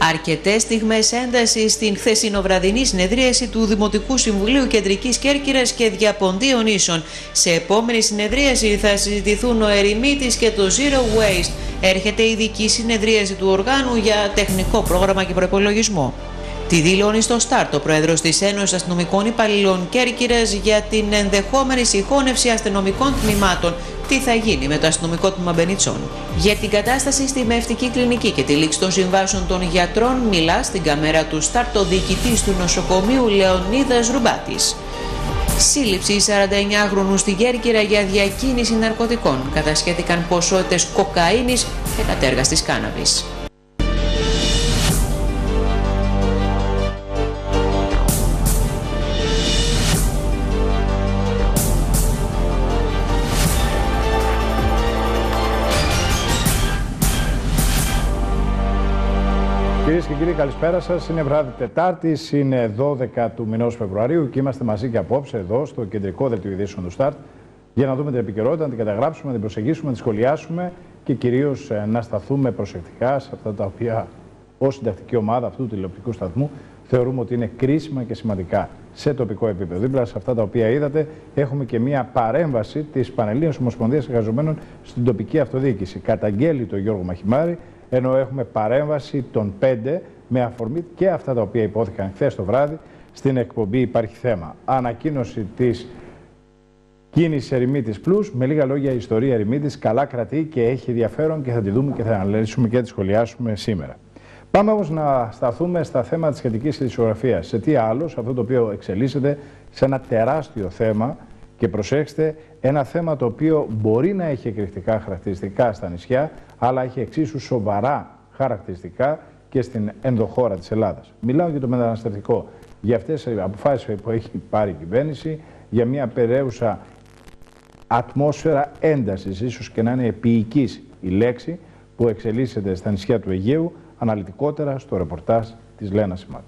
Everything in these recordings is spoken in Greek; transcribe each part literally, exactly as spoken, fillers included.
Αρκετές στιγμές έντασης στην χθεσινοβραδινή συνεδρίαση του Δημοτικού Συμβουλίου Κεντρικής Κέρκυρας και Διαποντίων Ίσων. Σε επόμενη συνεδρίαση θα συζητηθούν ο ερημίτης και το Zero Waste. Έρχεται ειδική συνεδρίαση του οργάνου για τεχνικό πρόγραμμα και προϋπολογισμό. Τη δηλώνει στο Στάρτ ο πρόεδρος της Ένωσης Αστυνομικών Υπαλλήλων Κέρκυρας για την ενδεχόμενη συγχώνευση αστυνομικών τμήματων. Τι θα γίνει με το αστυνομικό τμήμα Μπενιτσών. Για την κατάσταση στη Μευτική Κλινική και τη λήξη των συμβάσεων των γιατρών, μιλά στην καμέρα του Στάρτ ο διοικητής του νοσοκομείου Λεωνίδας Ρουμπάτης. Σύλληψη σαρανταεννιάχρονου στην Κέρκυρα για διακίνηση ναρκωτικών. Κατασχέθηκαν ποσότητες κοκαίνης και κατέργαστης κάναβης. Κυρίες και κύριοι, καλησπέρα σας. Είναι βράδυ Τετάρτης, είναι δώδεκα του μηνός Φεβρουαρίου και είμαστε μαζί και απόψε εδώ στο κεντρικό δελτίο ειδήσεων του Στάρτ για να δούμε την επικαιρότητα, να την καταγράψουμε, να την προσεγγίσουμε, να την σχολιάσουμε και κυρίως να σταθούμε προσεκτικά σε αυτά τα οποία ως συντακτική ομάδα αυτού του τηλεοπτικού σταθμού θεωρούμε ότι είναι κρίσιμα και σημαντικά σε τοπικό επίπεδο. Δίπλα σε αυτά τα οποία είδατε, έχουμε και μια παρέμβαση της Πανελλήνιας Ομοσπονδίας Εργαζομένων στην τοπική αυτοδιοίκηση. Καταγγέλει τον Γιώργο Μαχημάρη, ενώ έχουμε παρέμβαση των πέντε με αφορμή και αυτά τα οποία υπόθηκαν χθες το βράδυ στην εκπομπή Υπάρχει Θέμα. Ανακοίνωση της κίνησης Ερημίτης Plus, με λίγα λόγια η ιστορία Ερημίτης καλά κρατεί και έχει ενδιαφέρον και θα τη δούμε και θα αναλύσουμε και θα τη σχολιάσουμε σήμερα. Πάμε όμως να σταθούμε στα θέματα της σχετικής ειδησιογραφίας. Σε τι άλλο, σε αυτό το οποίο εξελίσσεται σε ένα τεράστιο θέμα και προσέξτε, ένα θέμα το οποίο μπορεί να έχει εκρηκτικά χαρακτηριστικά στα νησιά, αλλά έχει εξίσου σοβαρά χαρακτηριστικά και στην ενδοχώρα της Ελλάδας. Μιλάω για το μεταναστευτικό, για αυτές τις αποφάσεις που έχει πάρει η κυβέρνηση, για μια περαίουσα ατμόσφαιρα έντασης, ίσως και να είναι επίοικης η λέξη, που εξελίσσεται στα νησιά του Αιγαίου, αναλυτικότερα στο ρεπορτάζ της Λένας Σιμάτη.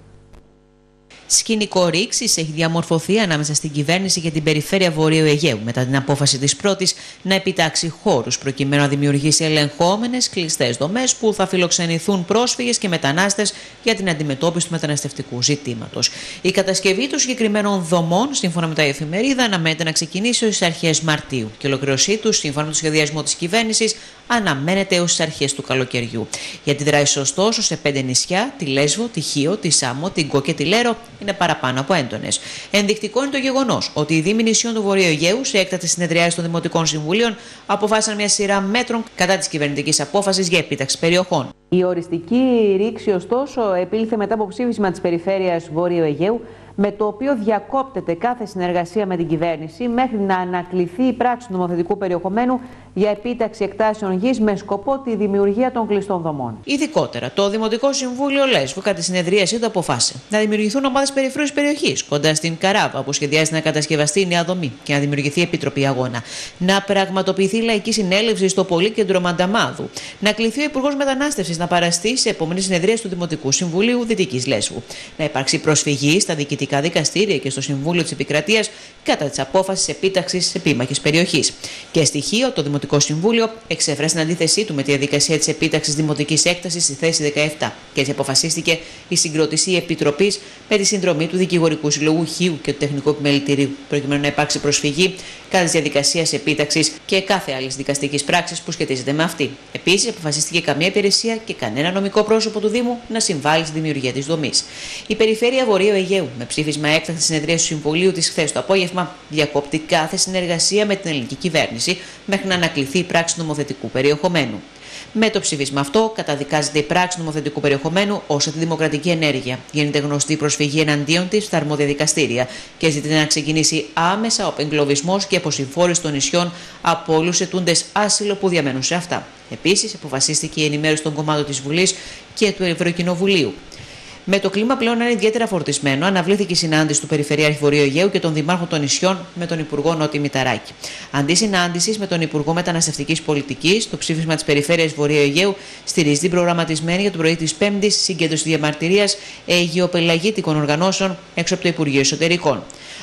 Σκηνικό ρήξης έχει διαμορφωθεί ανάμεσα στην κυβέρνηση και την περιφέρεια Βορείου Αιγαίου μετά την απόφαση της πρώτης να επιτάξει χώρους προκειμένου να δημιουργήσει ελεγχόμενες κλειστές δομές που θα φιλοξενηθούν πρόσφυγες και μετανάστες για την αντιμετώπιση του μεταναστευτικού ζητήματος. Η κατασκευή των συγκεκριμένων δομών, σύμφωνα με τα εφημερίδα, αναμένεται να ξεκινήσει ως τις αρχές Μαρτίου και η ολοκλήρωσή τους, σύμφωνα με το σχεδιασμό της κυβέρνησης, αναμένεται έως τις αρχές του καλοκαιριού. Οι αντιδράσεις ωστόσο σε πέντε νησιά, τη Λέσβο, τη Χίο, τη Σάμο, την Κο και τη Λέρο, είναι παραπάνω από έντονες. Ενδεικτικό είναι το γεγονός ότι οι Δήμοι νησιών του Βορείου Αιγαίου, σε έκτακτες συνεδριάσεις των Δημοτικών Συμβουλίων, αποφάσισαν μια σειρά μέτρων κατά της κυβερνητικής απόφασης για επίταξη περιοχών. Η οριστική ρήξη, ωστόσο, επήλθε μετά από ψήφισμα της Περιφέρειας Βορείου Αιγαίου, με το οποίο διακόπτεται κάθε συνεργασία με την κυβέρνηση μέχρι να ανακληθεί η πράξη του νομοθετικού περιεχομένου για επίταξη εκτάσεων γης με σκοπό τη δημιουργία των κλειστών δομών. Ειδικότερα, το Δημοτικό Συμβούλιο Λέσβου, κατά τη συνεδρίασή του, αποφάσισε να δημιουργηθούν ομάδες περιφερειακής περιοχής κοντά στην Καράβα, που σχεδιάζεται να κατασκευαστεί η νέα δομή και να δημιουργηθεί επιτροπή αγώνα. Να πραγματοποιηθεί λαϊκή συνέλευση στο Πολύκεντρο Μανταμάδου. Να κληθεί ο Υπουργός Μετανάστευσης να παραστεί σε επόμενη συνεδρίαση του Δημοτικού Συμβουλίου Δυτικής Λέσβου. Να υπάρξει προσφυγή στα διοικητικά δικαστήρια και στο Συμβούλιο της Επικρατείας κατά της απόφασης επίταξης επίμαχης περιοχής. Και στοιχείο, το Δημοτικό Συμβούλιο εξέφρασε την αντίθεσή του με τη διαδικασία της επίταξης δημοτικής έκτασης στη θέση δεκαεπτά και έτσι αποφασίστηκε η συγκρότηση επιτροπής με τη συνδρομή του Δικηγορικού Συλλόγου Χίου και του Τεχνικού Επιμελητηρίου, προκειμένου να υπάρξει προσφυγή κατά της διαδικασίας επίταξης και κάθε άλλη δικαστικής πράξης που σχετίζεται με αυτή. Επίσης, αποφασίστηκε καμία υπηρεσία και κανένα νομικό πρόσωπο του Δήμου να συμβάλλει στη δημιουργία της δομής. Η Περιφέρεια Βορείου Αιγαίου, με ψήφισμα έκτακτης συνεδρίας του Συμβουλίου της χθες το απόγευμα, διακόπτει κάθε συνεργασία με την ελληνική κυβέρνηση μέχρι να ανακληθεί η πράξη νομοθετικού περιεχομένου. Με το ψήφισμα αυτό, καταδικάζεται η πράξη νομοθετικού περιεχομένου ως αντιδημοκρατική ενέργεια. Γίνεται γνωστή η προσφυγή εναντίον της στα αρμόδια δικαστήρια και ζητείται να ξεκινήσει άμεσα ο απεγκλωβισμός και αποσυμφόρηση των νησιών από όλους ετούντες άσυλο που διαμένουν σε αυτά. Επίσης, αποφασίστηκε η ενημέρωση των κομμάτων της Βουλής και του Ευρωκοινοβουλίου. Με το κλίμα πλέον να είναι ιδιαίτερα φορτισμένο, αναβλήθηκε η συνάντηση του Περιφερειάρχη Βορείου Αιγαίου και των Δημάρχων των νησιών με τον Υπουργό Νότι Μηταράκη. Αντί συνάντησης με τον Υπουργό Μεταναστευτικής Πολιτικής, το ψήφισμα της Περιφέρειας Βορείου Αιγαίου στηρίζει την προγραμματισμένη για το πρωί της Πέμπτης συγκέντρωση διαμαρτυρίας αιγαιοπελαγίτικων οργανώσεων έξω από το Υπουργείο Εσωτερικών.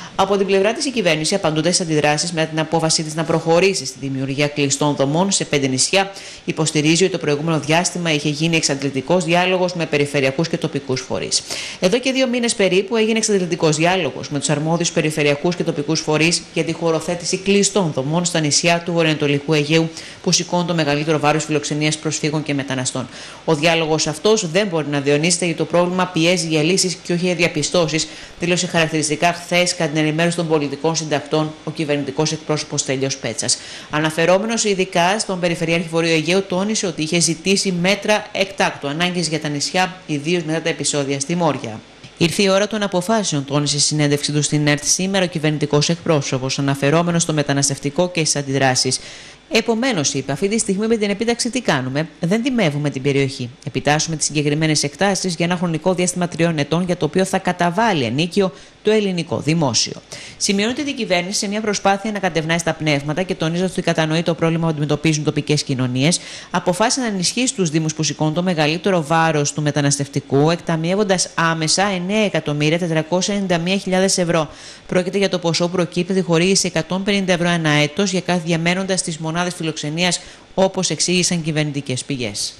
Από την πλευρά της, η κυβέρνηση, απαντώντας στις αντιδράσεις με την απόφαση της να προχωρήσει στη δημιουργία κλειστών δομών σε πέντε νησιά, υποστηρίζει ότι το προηγούμενο διάστημα είχε γίνει εξαντλητικός διάλογος με περιφερειακούς και τοπικούς φορείς. Εδώ και δύο μήνες περίπου έγινε εξαντλητικός διάλογος με τους αρμόδιους περιφερειακούς και τοπικούς φορείς για τη χωροθέτηση κλειστών δομών στα νησιά του βορειοανατολικού Αιγαίου, που σηκώνουν το μεγαλύτερο βάρος φιλοξενίας προσφύγων και μεταναστών. Ο διάλογος αυτός δεν μπορεί να διονύσεται, γιατί το πρόβλημα πιέζει για λύσεις και όχι για διαπιστώσεις, δήλωσε χαρακτηριστικά χθες κατά την ενημέρωση των πολιτικών συντακτών ο κυβερνητικός εκπρόσωπος Στέλιος Πέτσας. Αναφερόμενος ειδικά στον Περιφερειάρχη Βορείου Αιγαίου, τόνισε ότι είχε ζητήσει μέτρα εκτάκτου ανάγκης για τα νησιά, ιδίως μετά τα επεισόδια στη Μόρια. Ήρθε η ώρα των αποφάσεων, τόνισε στη συνέντευξη του στην ΕΡΤ σήμερα ο κυβερνητικός εκπρόσωπος, αναφερόμενος στο μεταναστευτικό και στις αντιδράσεις. Επομένως, είπε, αυτή τη στιγμή με την επίταξη τι κάνουμε? Δεν δημεύουμε την περιοχή. Επιτάσσουμε τις συγκεκριμένες εκτάσεις για ένα χρονικό διάστημα τριών ετών, για το οποίο θα καταβάλει ενίκιο το ελληνικό δημόσιο. Σημειώνεται ότι η κυβέρνηση, σε μια προσπάθεια να κατευνάει στα πνεύματα και τονίζοντας ότι κατανοεί το πρόβλημα που αντιμετωπίζουν τοπικές κοινωνίες, αποφάσισε να ενισχύσει τους Δήμους που σηκώνουν το μεγαλύτερο βάρος του μεταναστευτικού, εκταμιεύοντας άμεσα εννέα εκατομμύρια τετρακόσιες ενενήντα μία χιλιάδες ευρώ. Πρόκειται για το ποσό που προκύπτει τη χορήγηση εκατόν πενήντα ευρώ ανά έτος για κάθε διαμένοντα στις μονάδες φιλοξενίας, όπως εξήγησαν κυβερνητικές πηγές.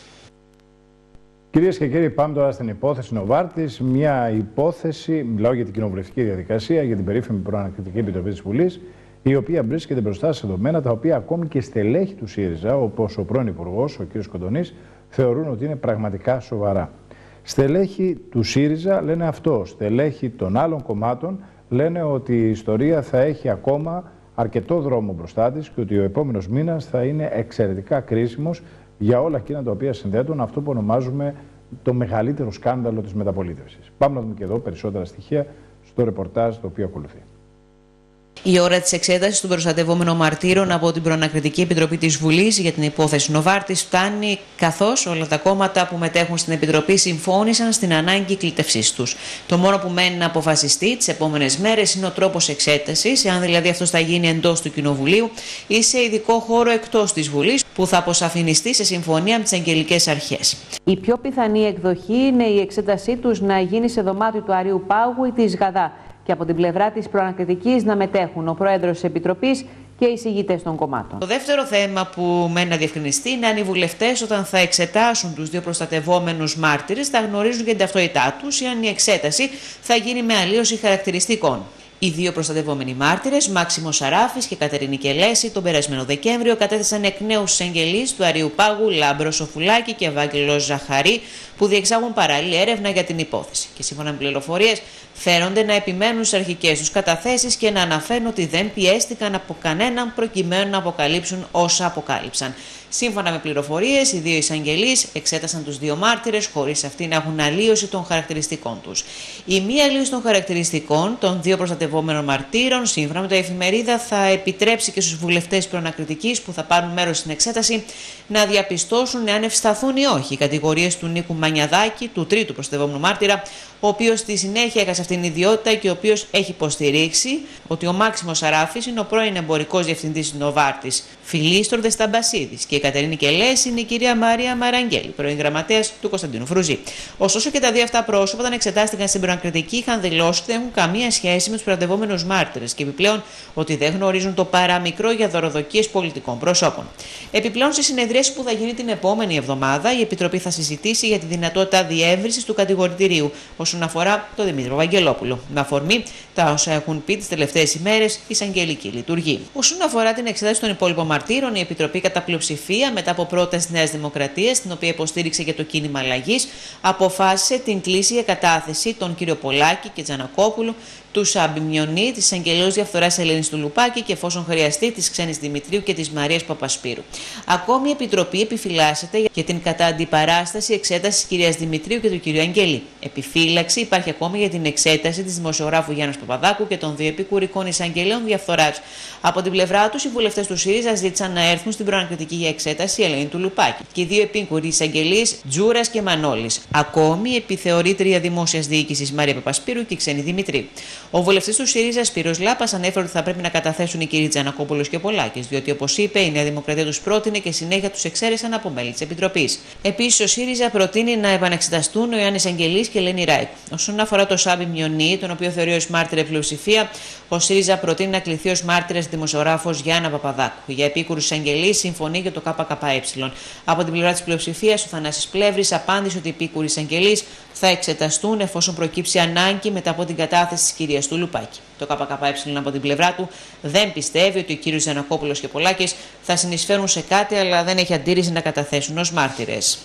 Κυρίες και κύριοι, πάμε τώρα στην υπόθεση Νοβάρτης. Μια υπόθεση, μιλάω για την κοινοβουλευτική διαδικασία, για την περίφημη προανακριτική επιτροπή της Βουλής, η οποία βρίσκεται μπροστά σε δεδομένα τα οποία ακόμη και στελέχη του ΣΥΡΙΖΑ, όπως ο πρώην Υπουργός, ο κ. Κοντονής, θεωρούν ότι είναι πραγματικά σοβαρά. Στελέχη του ΣΥΡΙΖΑ λένε αυτό. Στελέχη των άλλων κομμάτων λένε ότι η ιστορία θα έχει ακόμα αρκετό δρόμο μπροστά της και ότι ο επόμενος μήνας θα είναι εξαιρετικά κρίσιμος για όλα εκείνα τα οποία συνδέουν αυτό που ονομάζουμε το μεγαλύτερο σκάνδαλο της μεταπολίτευσης. Πάμε να δούμε και εδώ περισσότερα στοιχεία στο ρεπορτάζ το οποίο ακολουθεί. Η ώρα της εξέτασης των προστατευόμενων μαρτύρων από την Προανακριτική Επιτροπή της Βουλής για την υπόθεση Νοβάρτης φτάνει, καθώς όλα τα κόμματα που μετέχουν στην Επιτροπή συμφώνησαν στην ανάγκη κλήτευσής τους. Το μόνο που μένει να αποφασιστεί τις επόμενες μέρες είναι ο τρόπος εξέτασης, εάν δηλαδή αυτός θα γίνει εντός του Κοινοβουλίου ή σε ειδικό χώρο εκτός της Βουλής, που θα αποσαφινιστεί σε συμφωνία με τις αγγελικές αρχές. Η πιο πιθανή εκδοχή είναι η εξέτασή τους να γίνει σε δωμάτιο του Αρείου Πάγου ή της Γαδά, και από την πλευρά της προανακριτικής να μετέχουν ο Πρόεδρος της Επιτροπής και οι εισηγητές των κομμάτων. Το δεύτερο θέμα που μένει να διευκρινιστεί είναι αν οι βουλευτές, όταν θα εξετάσουν τους δύο προστατευόμενους μάρτυρες, θα γνωρίζουν για την ταυτότητά τους ή αν η εξέταση θα γίνει με αλλίωση χαρακτηριστικών. Οι δύο προστατευόμενοι μάρτυρες, Μάξιμος Σαράφης και Κατερίνη Κελέση, τον περασμένο Δεκέμβριο κατέθεσαν εκ νέου στις εγγελείς του Αρείου Πάγου Λάμπρο Σοφουλάκη και Ευάγγελος Ζαχαρή, που διεξάγουν παράλληλη έρευνα για την υπόθεση. Και σύμφωνα με πληροφορίες, φέρονται να επιμένουν στις αρχικές τους καταθέσεις και να αναφέρουν ότι δεν πιέστηκαν από κανέναν προκειμένου να αποκαλύψουν όσα αποκάλυψαν. Σύμφωνα με πληροφορίες, οι δύο εισαγγελείς εξέτασαν τους δύο μάρτυρες χωρίς αυτοί να έχουν αλλίωση των χαρακτηριστικών τους. Η μία αλλίωση των χαρακτηριστικών των δύο προστατευόμενων μαρτύρων, σύμφωνα με το εφημερίδα, θα επιτρέψει και στους βουλευτές προανακριτικής που θα πάρουν μέρος στην εξέταση να διαπιστώσουν εάν ευσταθούν ή όχι οι κατηγορίες του Νίκου Μανιαδάκη, του τρίτου προστατευόμενου μάρτυρα, ο οποίος στη συνέχεια έχασε αυτήν την ιδιότητα και ο οποίος έχει υποστηρίξει ότι ο Μάξιμος Σαράφης είναι ο πρώην εμπορικός διευθυντής της Νοβάρτης, Φιλίστορ Δεσταμπασίδης, και η Κατερίνη Κελέση είναι η κυρία Μαρία Μαραγγέλη, πρώην γραμματέας του Κωνσταντίνου Φρουζή. Ωστόσο και τα δύο αυτά πρόσωπα, όταν εξετάστηκαν στην προανακριτική, είχαν δηλώσει ότι δεν έχουν καμία σχέση με τους προστατευόμενους μάρτυρες και επιπλέον ότι δεν γνωρίζουν το παραμικρό για δωροδοκίες πολιτικών προσώπων. Επιπλέον, στη συνεδρίαση που θα γίνει την επόμενη εβδομάδα, η Επιτροπή θα συζητήσει για τη δυνατότητα διεύρυνσης του κατηγορητηρίου όσον αφορά τον Δημήτρη Βαγγελόπουλο, με αφορμή τα όσα έχουν πει τις τελευταίες ημέρες η εισαγγελική λειτουργή. Όσον αφορά την εξέταση των υπόλοιπων μαρτύρων, η Επιτροπή κατά πλειοψηφία, μετά από πρόταση της Νέας Δημοκρατίας, την οποία υποστήριξε και το κίνημα αλλαγής, αποφάσισε την κλίση για κατάθεση των κ. Πολάκη και Τζανακόπουλου, του Σάμπη Μιονί, τη Αγγελέως Διαφθοράς Ελένης Τουλουπάκη και, εφόσον χρειαστεί, της Ξένης Δημητρίου και της Μαρίας Παπασπύρου. Ακόμη η Επιτροπή επιφυλάσσεται για την κατά αντιπαράσταση εξέταση της κυρίας Δημητρίου και του κυρίου Αγγελή. Επιφύλαξη υπάρχει ακόμη για την εξέταση της δημοσιογράφου Γιάννης Παπαδάκου και των δύο επικουρικών εισαγγελέων διαφθοράς. Από την πλευρά τους, οι βουλευτές του ΣΥΡΙΖΑ ζήτησαν να έρθουν στην προανακριτική για εξέταση η Ελένη Τουλουπάκη και οι δύο επίκουροι εισαγγελείς Τζούρας και Μανόλης. Ακόμη η επιθεωρήτρια δημόσιας διοίκησης Μαρία Παπασπύρου και η Ξένη Δημητρίου. Ο βουλευτής του ΣΥΡΙΖΑ, Σπύρος Λάπας, ανέφερε ότι θα πρέπει να καταθέσουν οι κύριοι Τζανακόπουλος και Πολάκης, διότι, όπως είπε, η Νέα Δημοκρατία τους πρότεινε και συνέχεια τους εξαίρεσαν από μέλη της Επιτροπής. Επίσης, ο ΣΥΡΙΖΑ προτείνει να επαναξεταστούν ο Ιωάννης Αγγελής και Ελένη Ράικου. Όσον αφορά το Σάβη Μιονί, τον οποίο θεωρεί ως μάρτυρα πλειοψηφία, ο ΣΥΡΙΖΑ προτείνει να κληθεί ως μάρτυρας δημοσιογράφος Γιάννα Παπαδάκου. Για επίκουρους Αγγελής συμφωνεί και το ΚΚΕ. Από την πλευρά της πλειοψηφίας, ο Θανάσης Πλεύρης απάντησε ότι οι επίκουροι Αγγελής θα εξεταστούν εφόσον προκύψει ανάγκη μετά από την κατάθεση της κυρίας του Λουπάκη. Το ΚΚΕ από την πλευρά του δεν πιστεύει ότι ο κύριος Τζανακόπουλος και Πολάκης θα συνεισφέρουν σε κάτι, αλλά δεν έχει αντίρρηση να καταθέσουν ως μάρτυρες.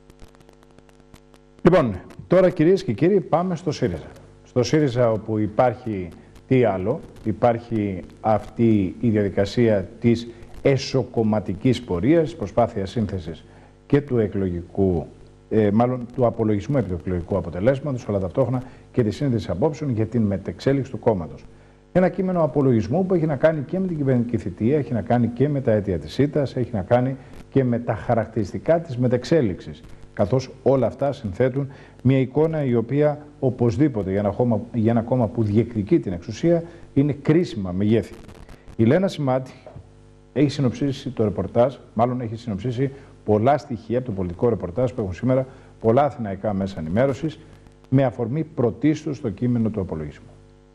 Λοιπόν, τώρα κυρίες και κύριοι, πάμε στο ΣΥΡΙΖΑ. Στο ΣΥΡΙΖΑ, όπου υπάρχει τι άλλο, υπάρχει αυτή η διαδικασία της εσωκομματικής πορείας, προσπάθεια σύνθεσης και του εκλογικού, ε, μάλλον του απολογισμού επί του εκλογικού αποτελέσματος, αλλά ταυτόχρονα και τη σύνθεση απόψεων για την μετεξέλιξη του κόμματος. Ένα κείμενο απολογισμού που έχει να κάνει και με την κυβερνητική θητεία, έχει να κάνει και με τα αίτια της ΣΥΤΑΣ, έχει να κάνει και με τα χαρακτηριστικά της μετεξέλιξης. Καθώς όλα αυτά συνθέτουν μια εικόνα η οποία οπωσδήποτε για ένα κόμμα, για ένα κόμμα που διεκδικεί την εξουσία είναι κρίσιμα μεγέθη. Η Λένα Σιμάτη έχει συνοψίσει το ρεπορτάζ, μάλλον έχει συνοψίσει πολλά στοιχεία από το πολιτικό ρεπορτάζ που έχουν σήμερα πολλά αθηναϊκά μέσα ενημέρωσης, με αφορμή πρωτίστως το κείμενο του απολογισμού.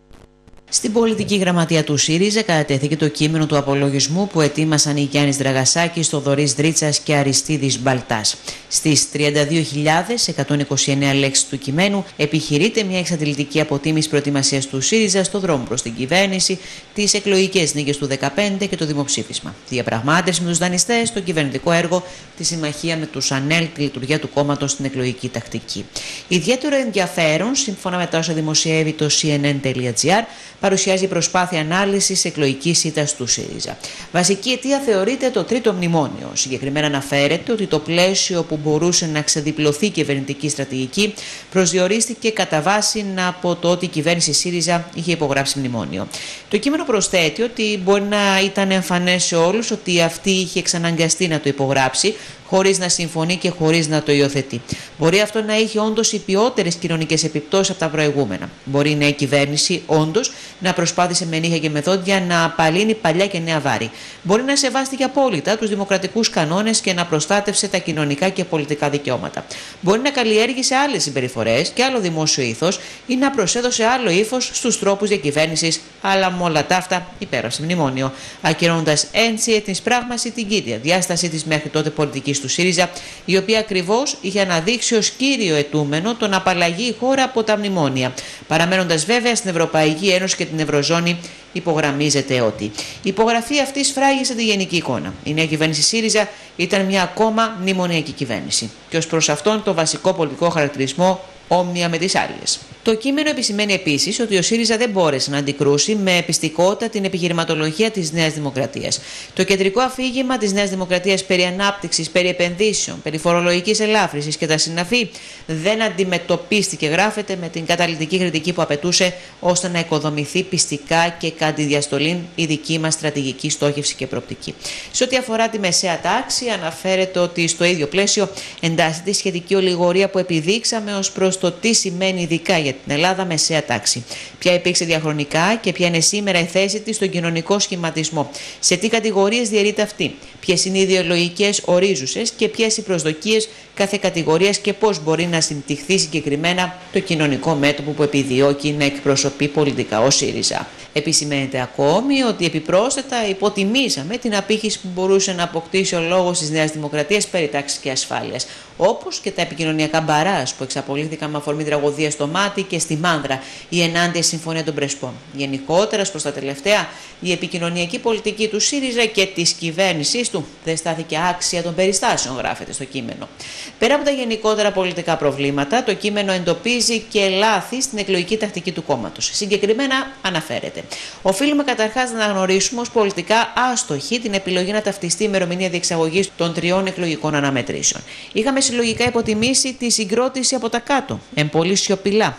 Στην πολιτική γραμματεία του ΣΥΡΙΖΑ κατατέθηκε το κείμενο του απολογισμού που ετοίμασαν οι Γιάννης Δραγασάκης, Θοδωρής Δρίτσας και Αριστίδης Μπαλτάς. Στις τριάντα δύο χιλιάδες εκατόν είκοσι εννέα λέξεις του κειμένου επιχειρείται μια εξαντλητική αποτίμηση προετοιμασίας του ΣΥΡΙΖΑ στο δρόμο προς την κυβέρνηση, τις εκλογικές νίκες του δύο χιλιάδες δεκαπέντε και το δημοψήφισμα. Διαπραγμάτευση με τους δανειστές, το κυβερνητικό έργο, τη συμμαχία με τους ΑΝΕΛ, τη λειτουργία του κόμματος στην εκλογική τακτική. Ιδιαίτερο ενδιαφέρον, σύμφωνα με τα όσα δημοσιεύει το σι εν εν τελεία τζι άρ, παρουσιάζει προσπάθεια ανάλυσης εκλογικής ήττας του ΣΥΡΙΖΑ. Βασική αιτία θεωρείται το τρίτο μνημόνιο. Συγκεκριμένα αναφέρεται ότι το πλαίσιο που μπορούσε να ξεδιπλωθεί η κυβερνητική στρατηγική προσδιορίστηκε κατά βάση από το ότι η κυβέρνηση ΣΥΡΙΖΑ είχε υπογράψει μνημόνιο. Το κείμενο προσθέτει ότι μπορεί να ήταν εμφανές σε όλους ότι αυτή είχε εξαναγκαστεί να το υπογράψει, χωρίς να συμφωνεί και χωρίς να το υιοθετεί. Μπορεί αυτό να είχε όντως υπιότερες κοινωνικές επιπτώσεις από τα προηγούμενα. Μπορεί η νέα κυβέρνηση όντως να προσπάθησε με νύχια και με δόντια να απαλύνει παλιά και νέα βάρη. Μπορεί να σεβάστηκε απόλυτα τους δημοκρατικούς κανόνες και να προστάτευσε τα κοινωνικά και πολιτικά δικαιώματα. Μπορεί να καλλιέργησε άλλες συμπεριφορές και άλλο δημόσιο ήθος ή να προσέδωσε άλλο ύφος στους τρόπους διακυβέρνησης, αλλά με όλα τα αυτά υπέγραψε μνημόνιο, ακυρώνοντας έτσι ετνης πράγμαση την κύρια διάσταση της μέχρι τότε πολιτικής του ΣΥΡΙΖΑ, η οποία ακριβώς είχε αναδείξει ως κύριο αιτούμενο το να απαλλαγεί η χώρα από τα μνημόνια. Παραμένοντας βέβαια στην Ευρωπαϊκή Ένωση και την Ευρωζώνη, υπογραμμίζεται ότι η υπογραφή αυτή σφράγισε τη γενική εικόνα. Η νέα κυβέρνηση ΣΥΡΙΖΑ ήταν μια ακόμα μνημονιακή κυβέρνηση. Και ως προς αυτόν το βασικό πολιτικό χαρακτηρισμό όμοια με τις άλλες. Το κείμενο επισημαίνει επίσης ότι ο ΣΥΡΙΖΑ δεν μπόρεσε να αντικρούσει με πιστικότητα την επιχειρηματολογία της Νέας Δημοκρατίας. Το κεντρικό αφήγημα της Νέας Δημοκρατίας περί ανάπτυξης, περί επενδύσεων, περί φορολογικής ελάφρυνσης και τα συναφή δεν αντιμετωπίστηκε, γράφεται, με την καταλυτική κριτική που απαιτούσε ώστε να οικοδομηθεί πιστικά και κατά τη διαστολή η δική μας στρατηγική στόχευση και προοπτική. Σε ό,τι αφορά τη μεσαία τάξη, αναφέρεται ότι στο ίδιο πλαίσιο εντάσσεται η σχετική ολιγορία που επιδείξαμε ως προς το τι σημαίνει ειδικά για την Ελλάδα μεσαία τάξη. Ποια υπήρξε διαχρονικά και ποια είναι σήμερα η θέση της στον κοινωνικό σχηματισμό. Σε τι κατηγορίες διαιρείται αυτή. Ποιες είναι οι ιδεολογικές ορίζουσες και ποιες οι προσδοκίες κάθε κατηγορίας και πώς μπορεί να συμπτυχθεί συγκεκριμένα το κοινωνικό μέτωπο που επιδιώκει να εκπροσωπεί πολιτικά ο ΣΥΡΙΖΑ. Επισημαίνεται ακόμη ότι επιπρόσθετα υποτιμήσαμε την απήχηση που μπορούσε να αποκτήσει ο λόγος της Νέας Δημοκρατίας περί τάξης και ασφάλειας, όπως και τα επικοινωνιακά μπαράζ που εξαπολύθηκαν με αφορμή τραγωδία στο Μάτι και στη Μάνδρα, η ενάντια συμφωνία των Πρεσπών. Γενικότερα, προς τα τελευταία, η επικοινωνιακή πολιτική του ΣΥΡΙΖΑ και της κυβέρνησής του δεν στάθηκε άξια των περιστάσεων, γράφεται στο κείμενο. Πέρα από τα γενικότερα πολιτικά προβλήματα, το κείμενο εντοπίζει και λάθη στην εκλογική τακτική του κόμματος. Συγκεκριμένα αναφέρεται: οφείλουμε καταρχάς να αναγνωρίσουμε ως πολιτικά άστοχη την επιλογή να ταυτιστεί η ημερομηνία διεξαγωγής των τριών εκλογικών αναμετρήσεων. Είχαμε συλλογικά υποτιμήσει τη συγκρότηση από τα κάτω, εμπολή σιωπηλά,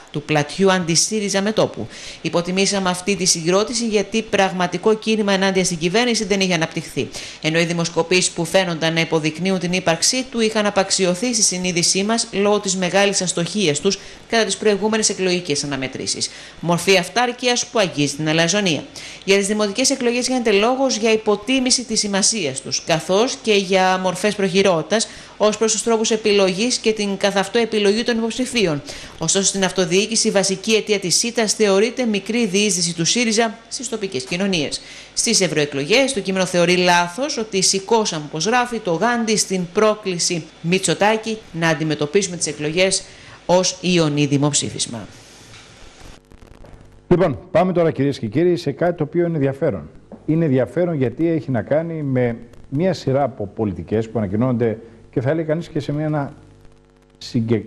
του πλατιού αντι-ΣΥΡΙΖΑ μετώπου. Υποτιμήσαμε αυτή τη συγκρότηση γιατί πραγματικό κίνημα ενάντια στην κυβέρνηση δεν είχε αναπτυχθεί. Ενώ οι δημοσκοπήσεις που φαίνονταν να υποδεικνύουν την ύπαρξή του είχαν απαξιωθεί στη συνείδησή μας λόγω της μεγάλης αστοχίας τους κατά τις προηγούμενες εκλογικές αναμετρήσεις. Μορφή αυτάρκειας που αγγίζει την αλαζονία. Για τις δημοτικές εκλογές γίνεται λόγος για υποτίμηση της σημασίας τους, καθώς και για μορφές προχειρότητας ως προς τους τρόπους επιλογής και την καθ' αυτό επιλογή των υποψηφίων. Ωστόσο, στην αυτοδιοίκηση η βασική αιτία της ΣΥΤΑΣ θεωρείται μικρή διείσδυση του ΣΥΡΙΖΑ στις τοπικές κοινωνίες. Στις ευρωεκλογές, το κείμενο θεωρεί λάθος ότι σηκώσαμε, όπως γράφει, το γάντι στην πρόκληση Μητσοτάκη να αντιμετωπίσουμε τις εκλογές ως ιονή δημοψήφισμα. Λοιπόν, πάμε τώρα, κυρίες και κύριοι, σε κάτι το οποίο είναι ενδιαφέρον. Είναι ενδιαφέρον γιατί έχει να κάνει με μία σειρά από πολιτικές που ανακοινώνονται και θα έλεγε κανείς και σε μια συγκε...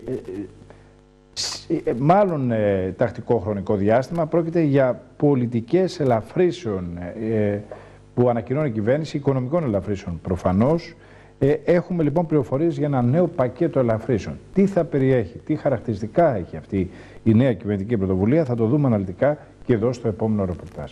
μάλλον ε, τακτικό χρονικό διάστημα. Πρόκειται για πολιτικές ελαφρύσεων ε, που ανακοινώνει η κυβέρνηση, οικονομικών ελαφρύσεων προφανώς. Ε, έχουμε λοιπόν πληροφορίες για ένα νέο πακέτο ελαφρύσεων. Τι θα περιέχει, τι χαρακτηριστικά έχει αυτή η νέα κυβερνητική πρωτοβουλία, θα το δούμε αναλυτικά και εδώ στο επόμενο ρεπορτάζ.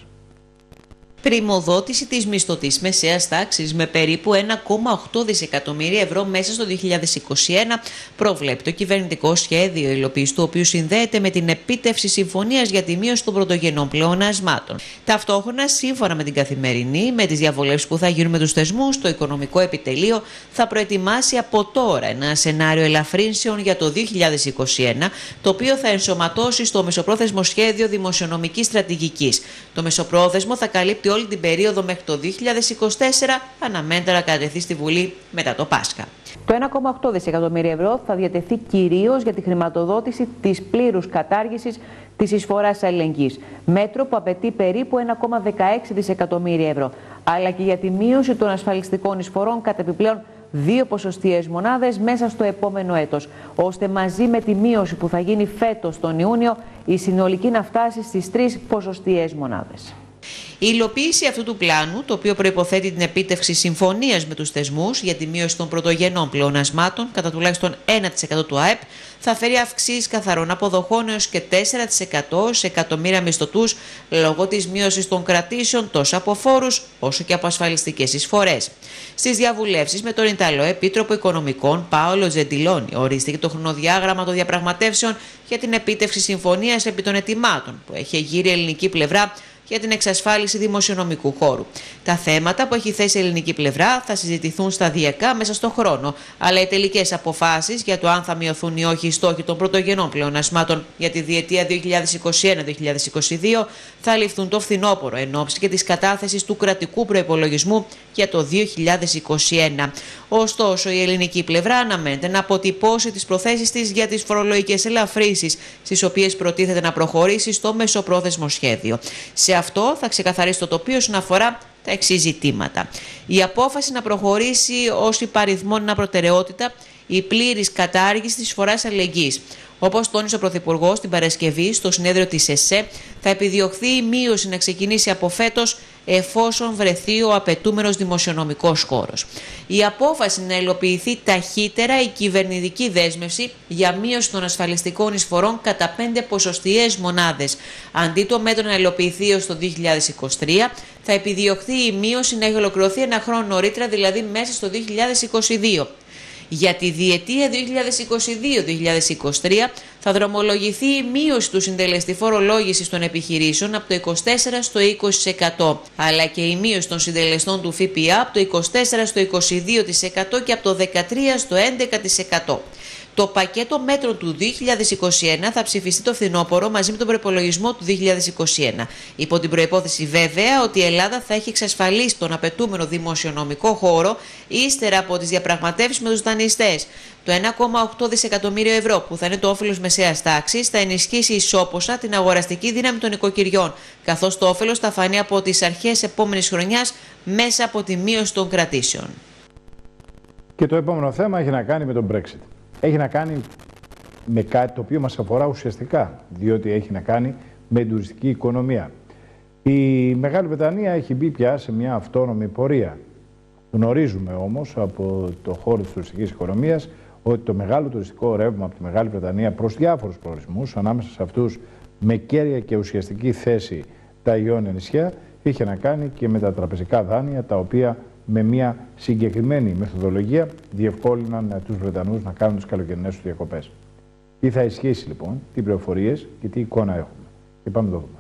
Πριμοδότηση της μισθωτής μεσαίας τάξης με περίπου ένα κόμμα οκτώ δισεκατομμύρια ευρώ μέσα στο δύο χιλιάδες είκοσι ένα προβλέπει το κυβερνητικό σχέδιο, υλοποίηση του οποίου συνδέεται με την επίτευξη συμφωνίας για τη μείωση των πρωτογενών πλεονασμάτων. Ταυτόχρονα, σύμφωνα με την Καθημερινή, με τις διαβουλεύσεις που θα γίνουν με τους θεσμούς, το Οικονομικό Επιτελείο θα προετοιμάσει από τώρα ένα σενάριο ελαφρύνσεων για το δύο χιλιάδες είκοσι ένα, το οποίο θα ενσωματώσει στο μεσοπρόθεσμο σχέδιο δημοσιονομικής στρατηγικής. Το μεσοπρόθεσμο θα καλύπτει όλη την περίοδο μέχρι το δύο χιλιάδες είκοσι τέσσερα, αναμένεται να κατατεθεί στη Βουλή μετά το Πάσχα. Το ένα κόμμα οκτώ δισεκατομμύρια ευρώ θα διατεθεί κυρίως για τη χρηματοδότηση της πλήρους κατάργησης της εισφοράς αλληλεγγύης. Μέτρο που απαιτεί περίπου ένα κόμμα δεκαέξι δισεκατομμύρια ευρώ. Αλλά και για τη μείωση των ασφαλιστικών εισφορών κατά επιπλέον δύο ποσοστιαίες μονάδες μέσα στο επόμενο έτος, ώστε μαζί με τη μείωση που θα γίνει φέτος τον Ιούνιο η συνολική να φτάσει στις τρεις ποσοστιαίες μονάδες. Η υλοποίηση αυτού του πλάνου, το οποίο προϋποθέτει την επίτευξη συμφωνίας με τους θεσμούς για τη μείωση των πρωτογενών πλεονασμάτων κατά τουλάχιστον ένα τοις εκατό του ΑΕΠ, θα φέρει αυξήσεις καθαρών αποδοχών έως και τέσσερα τοις εκατό σε εκατομμύρια μισθωτούς λόγω της μείωσης των κρατήσεων τόσο από φόρους όσο και από ασφαλιστικές εισφορές. Στις διαβουλεύσεις με τον Ιταλό Επίτροπο Οικονομικών Πάολο Τζεντιλόνι ορίστηκε το χρονοδιάγραμμα των διαπραγματεύσεων για την επίτευξη συμφωνίας επί των ετοιμάτων που έχει γύρει η ελληνική πλευρά για την εξασφάλιση δημοσιονομικού χώρου. Τα θέματα που έχει θέσει η ελληνική πλευρά θα συζητηθούν σταδιακά μέσα στον χρόνο, αλλά οι τελικές αποφάσεις για το αν θα μειωθούν ή όχι οι στόχοι των πρωτογενών πλεονασμάτων για τη διετία δύο χιλιάδες είκοσι ένα με δύο χιλιάδες είκοσι δύο θα ληφθούν το φθινόπωρο εν ώψη και της κατάθεσης του κρατικού προϋπολογισμού για το δύο χιλιάδες είκοσι ένα. Ωστόσο, η ελληνική πλευρά αναμένεται να αποτυπώσει τις προθέσεις της για τις φορολογικές ελαφρύσεις, στις οποίες προτίθεται να προχωρήσει στο μεσοπρόθεσμο σχέδιο. Σε αυτό θα ξεκαθαρίσει το τοπίο όσον αφορά τα εξής ζητήματα. Η απόφαση να προχωρήσει ως υπαριθμόν προτεραιότητα η πλήρης κατάργηση της εισφοράς αλληλεγγύης. Όπως τόνισε ο Πρωθυπουργός την Παρασκευή στο συνέδριο της ΕΣΕ, θα επιδιωχθεί η μείωση να ξεκινήσει από φέτος εφόσον βρεθεί ο απαιτούμενος δημοσιονομικός χώρος. Η απόφαση να υλοποιηθεί ταχύτερα η κυβερνητική δέσμευση για μείωση των ασφαλιστικών εισφορών κατά πέντε ποσοστιαίες μονάδες. Αντί το μέτρο να υλοποιηθεί έως το δύο χιλιάδες είκοσι τρία, θα επιδιωχθεί η μείωση να έχει ολοκληρωθεί ένα χρόνο νωρίτερα, δηλαδή μέσα στο δύο χιλιάδες είκοσι δύο. Για τη διετία δύο χιλιάδες είκοσι δύο με δύο χιλιάδες είκοσι τρία θα δρομολογηθεί η μείωση του συντελεστή φορολόγησης των επιχειρήσεων από το είκοσι τέσσερα τοις εκατό στο είκοσι τοις εκατό, αλλά και η μείωση των συντελεστών του ΦΠΑ από το είκοσι τέσσερα τοις εκατό στο είκοσι δύο τοις εκατό και από το δεκατρία τοις εκατό στο έντεκα τοις εκατό. Το πακέτο μέτρων του δύο χιλιάδες είκοσι ένα θα ψηφιστεί το φθινόπωρο μαζί με τον προϋπολογισμό του δύο χιλιάδες είκοσι ένα. Υπό την προϋπόθεση βέβαια ότι η Ελλάδα θα έχει εξασφαλίσει τον απαιτούμενο δημοσιονομικό χώρο ύστερα από τις διαπραγματεύσεις με τους δανειστές. Το ένα κόμμα οκτώ δισεκατομμύριο ευρώ που θα είναι το όφελος μεσαίας τάξης θα ενισχύσει ισόποσα την αγοραστική δύναμη των οικοκυριών, καθώς το όφελος θα φανεί από τις αρχές επόμενης χρονιάς μέσα από τη μείωση των κρατήσεων. Και το επόμενο θέμα έχει να κάνει με τον Brexit. Έχει να κάνει με κάτι το οποίο μας αφορά ουσιαστικά, διότι έχει να κάνει με την τουριστική οικονομία. Η Μεγάλη Βρετανία έχει μπει πια σε μια αυτόνομη πορεία. Γνωρίζουμε όμως από το χώρο της τουριστικής οικονομίας ότι το μεγάλο τουριστικό ρεύμα από τη Μεγάλη Βρετανία προς διάφορους προορισμούς, ανάμεσα σε αυτούς με κέρια και ουσιαστική θέση τα Ιόνια νησιά, είχε να κάνει και με τα τραπεζικά δάνεια, τα οποία με μια συγκεκριμένη μεθοδολογία διευκόλυναν τους Βρετανούς να κάνουν τις καλοκαιρινές τους διακοπές. Τι θα ισχύσει λοιπόν, τι πληροφορίες και τι εικόνα έχουμε. Και πάμε να το δούμε.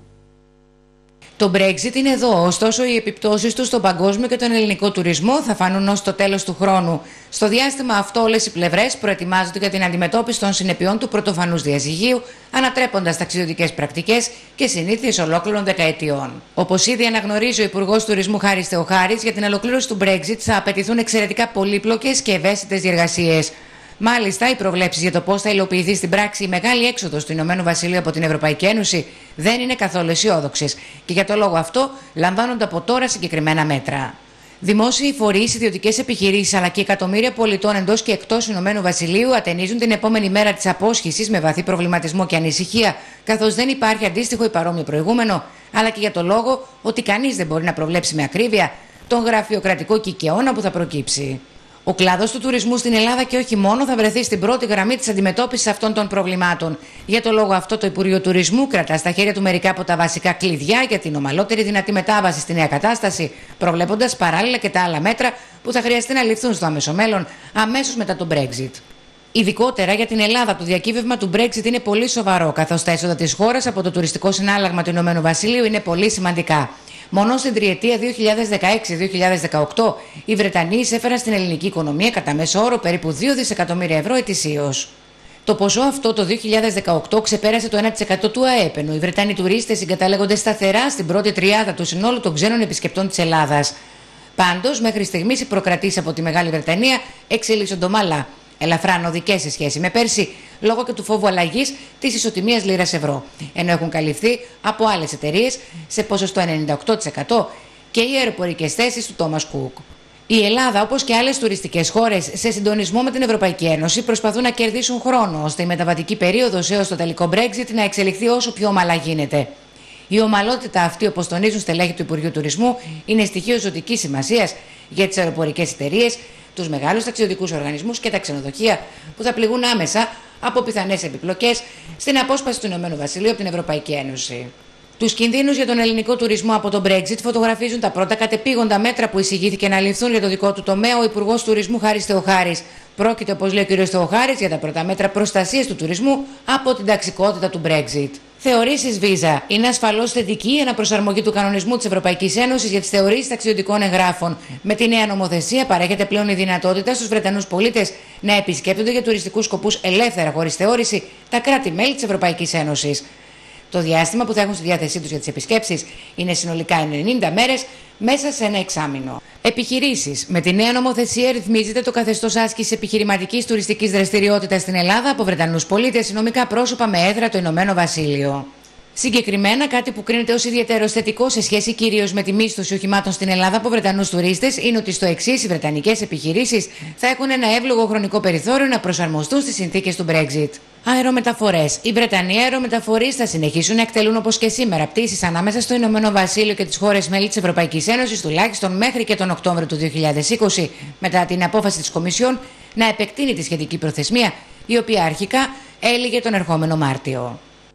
Το Brexit είναι εδώ, ωστόσο οι επιπτώσεις του στον παγκόσμιο και τον ελληνικό τουρισμό θα φανούν ως το τέλος του χρόνου. Στο διάστημα αυτό όλες οι πλευρές προετοιμάζονται για την αντιμετώπιση των συνεπειών του πρωτοφανούς διαζυγίου, ανατρέποντας ταξιδιωτικές πρακτικές και συνήθειες ολόκληρων δεκαετιών. Όπως ήδη αναγνωρίζει ο Υπουργός Τουρισμού Χάρης Θεοχάρης, για την ολοκλήρωση του Brexit θα απαιτηθούν εξαιρετικά πολύπλοκες και ευαίσθητες διεργασίες. Μάλιστα, οι προβλέψεις για το πώς θα υλοποιηθεί στην πράξη η μεγάλη έξοδος του Ηνωμένου Βασιλείου από την Ευρωπαϊκή Ένωση δεν είναι καθόλου αισιόδοξες και για το λόγο αυτό λαμβάνονται από τώρα συγκεκριμένα μέτρα. Δημόσιοι φορείς, ιδιωτικές επιχειρήσεις αλλά και εκατομμύρια πολιτών εντός και εκτός Ηνωμένου Βασιλείου ατενίζουν την επόμενη μέρα της απόσχησης με βαθύ προβληματισμό και ανησυχία, καθώς δεν υπάρχει αντίστοιχο ή παρόμοιο προηγούμενο, αλλά και για το λόγο ότι κανείς δεν μπορεί να προβλέψει με ακρίβεια τον γραφειοκρατικό κικαιώνα που θα προκύψει. Ο κλάδος του τουρισμού στην Ελλάδα και όχι μόνο θα βρεθεί στην πρώτη γραμμή της αντιμετώπισης αυτών των προβλημάτων. Για το λόγο αυτό, το Υπουργείο Τουρισμού κρατά στα χέρια του μερικά από τα βασικά κλειδιά για την ομαλότερη δυνατή μετάβαση στη νέα κατάσταση, προβλέποντας παράλληλα και τα άλλα μέτρα που θα χρειαστεί να ληφθούν στο άμεσο μέλλον, αμέσως μετά τον Brexit. Ειδικότερα για την Ελλάδα, το διακύβευμα του Brexit είναι πολύ σοβαρό, καθώς τα έσοδα της χώρας από το τουριστικό συνάλλαγμα του Ηνωμένου Βασιλείου είναι πολύ σημαντικά. Μόνο στην τριετία δύο χιλιάδες δεκαέξι με δύο χιλιάδες δεκαοκτώ οι Βρετανοί εισέφεραν στην ελληνική οικονομία κατά μέσο όρο περίπου δύο δισεκατομμύρια ευρώ ετησίως. Το ποσό αυτό το δύο χιλιάδες δεκαοκτώ ξεπέρασε το ένα τοις εκατό του ΑΕΠ, ενώ οι Βρετανοί τουρίστες συγκαταλέγονται σταθερά στην πρώτη τριάδα του συνόλου των ξένων επισκεπτών της Ελλάδας. Πάντως, μέχρι στιγμής οι προκρατήσεις από τη Μεγάλη Βρετανία εξελίσσονται ομαλά, ελαφρά ανωδικές σε σχέση με πέρσι, λόγω και του φόβου αλλαγής της ισοτιμίας λίρας-ευρώ, ενώ έχουν καλυφθεί από άλλες εταιρείες σε ποσοστό ενενήντα οκτώ τοις εκατό και οι αεροπορικές θέσεις του Thomas Cook. Η Ελλάδα, όπως και άλλες τουριστικές χώρες, σε συντονισμό με την Ευρωπαϊκή Ένωση, προσπαθούν να κερδίσουν χρόνο, ώστε η μεταβατική περίοδος έως το τελικό Brexit να εξελιχθεί όσο πιο ομαλά γίνεται. Η ομαλότητα αυτή, όπως τονίζουν στελέχη του Υπουργείου Τουρισμού, είναι στοιχείο ζωτικής σημασίας για τις αεροπορικές εταιρείες, τους μεγάλους ταξιδιωτικούς οργανισμούς και τα ξενοδοχεία που θα πληγούν άμεσα από πιθανές επιπλοκές στην απόσπαση του Ηνωμένου Βασιλείου από την Ευρωπαϊκή Ένωση. Τους κινδύνους για τον ελληνικό τουρισμό από τον Brexit φωτογραφίζουν τα πρώτα κατεπήγοντα μέτρα που εισηγήθηκε να ληφθούν για το δικό του τομέα ο Υπουργός Τουρισμού Χάρης Θεοχάρης. Πρόκειται, όπως λέει ο κ. Θεοχάρης, για τα πρώτα μέτρα προστασίας του τουρισμού από την ταξικότητα του Brexit. Θεωρήσεις Visa. Είναι ασφαλώς θετική η αναπροσαρμογή του κανονισμού της Ευρωπαϊκής Ένωσης για τις θεωρήσεις ταξιδιωτικών εγγράφων. Με τη νέα νομοθεσία παρέχεται πλέον η δυνατότητα στους Βρετανούς πολίτες να επισκέπτονται για τουριστικούς σκοπούς ελεύθερα χωρίς θεώρηση τα κράτη-μέλη της Ευρωπαϊκής Ένωσης. Το διάστημα που θα έχουν στη διάθεσή τους για τις επισκέψεις είναι συνολικά ενενήντα μέρες μέσα σε ένα εξάμηνο. Επιχειρήσεις. Με τη νέα νομοθεσία ρυθμίζεται το καθεστώς άσκησης επιχειρηματικής τουριστικής δραστηριότητας στην Ελλάδα από Βρετανούς πολίτες ή νομικά πρόσωπα με έδρα το Ηνωμένο Βασίλειο. Συγκεκριμένα, κάτι που κρίνεται ως ιδιαίτερο θετικό σε σχέση κυρίως με τη μίσθωση οχημάτων στην Ελλάδα από Βρετανούς τουρίστες είναι ότι στο εξής οι βρετανικές επιχειρήσεις θα έχουν ένα εύλογο χρονικό περιθώριο να προσαρμοστούν στις συνθήκες του Brexit. Αερομεταφορές. Οι Βρετανοί αερομεταφορείς θα συνεχίσουν να εκτελούν όπως και σήμερα πτήσεις ανάμεσα στο Ηνωμένο Βασίλειο και τις χώρες μέλη της Ευρωπαϊκής Ένωσης τουλάχιστον μέχρι και τον Οκτώβριο του δύο χιλιάδες είκοσι, μετά την απόφαση της Κομισιόν να επεκτείνει τη σχετική προθεσμία, η οποία αρχικά έλυγε τον ερχόμενο Μάρτιο.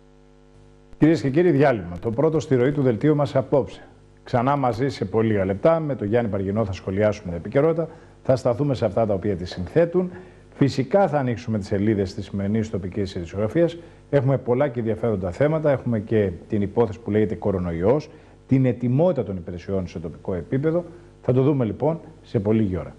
Κυρίες και κύριοι, διάλειμμα. Το πρώτο στη ροή του δελτίου μας απόψε. Ξανά μαζί σε πολύ λίγα λεπτά με τον Γιάννη Παργινό θα σχολιάσουμε την επικαιρότητα. Θα σταθούμε σε αυτά τα οποία τη συνθέτουν. Φυσικά θα ανοίξουμε τις σελίδες της σημερινής τοπικής ειδησιογραφίας. Έχουμε πολλά και ενδιαφέροντα θέματα. Έχουμε και την υπόθεση που λέγεται κορονοϊός, την ετοιμότητα των υπηρεσιών σε τοπικό επίπεδο. Θα το δούμε λοιπόν σε πολύ λίγη ώρα.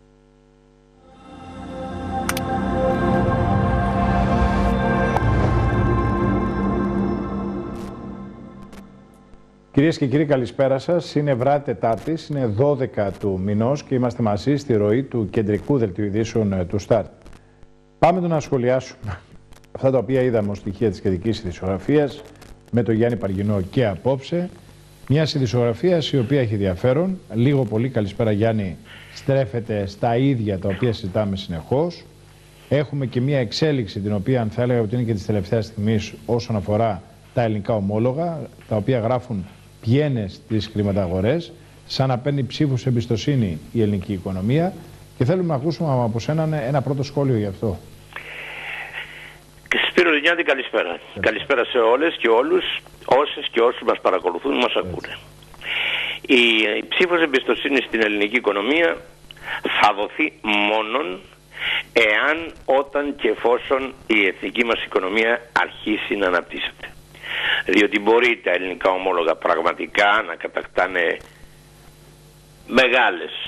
Κυρίες και κύριοι, καλησπέρα σας. Είναι βράδυ Τετάρτης, είναι δώδεκα του μηνός και είμαστε μαζί στη ροή του κεντρικού δελτίου ειδήσεων του Σταρ. Πάμε το να σχολιάσουμε αυτά τα οποία είδαμε ως στοιχεία της κεντρικής ειδησιογραφίας με τον Γιάννη Παργινό και απόψε. Μια ειδησιογραφία η οποία έχει ενδιαφέρον. Λίγο πολύ, καλησπέρα Γιάννη, στρέφεται στα ίδια τα οποία συζητάμε συνεχώς. Έχουμε και μια εξέλιξη την οποία θα έλεγα ότι είναι και της τελευταίας στιγμής όσον αφορά τα ελληνικά ομόλογα, τα οποία γράφουν πιένες στις χρηματαγορές, σαν να παίρνει ψήφους εμπιστοσύνη η ελληνική οικονομία Και θέλουμε να ακούσουμε από σένα ένα πρώτο σχόλιο γι' αυτό. Σπύρο Λινιάδη, καλησπέρα. Καλησπέρα. Καλησπέρα σε όλες και όλους, όσες και όσους μας παρακολουθούν, μας ακούνε. Η, η ψήφος εμπιστοσύνης στην ελληνική οικονομία θα δοθεί μόνον εάν, όταν και εφόσον η εθνική μας οικονομία αρχίσει να αναπτύσσεται. Διότι μπορεί τα ελληνικά ομόλογα πραγματικά να κατακτάνε μεγάλες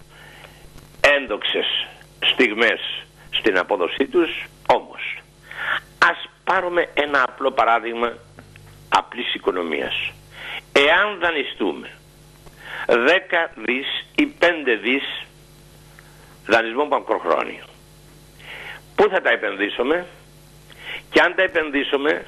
ένδοξες στιγμές στην απόδοσή τους, όμως ας πάρουμε ένα απλό παράδειγμα απλής οικονομίας. Εάν δανειστούμε δέκα δις ή πέντε δις δανεισμό μακροχρόνιο, πού θα τα επενδύσουμε, και αν τα επενδύσουμε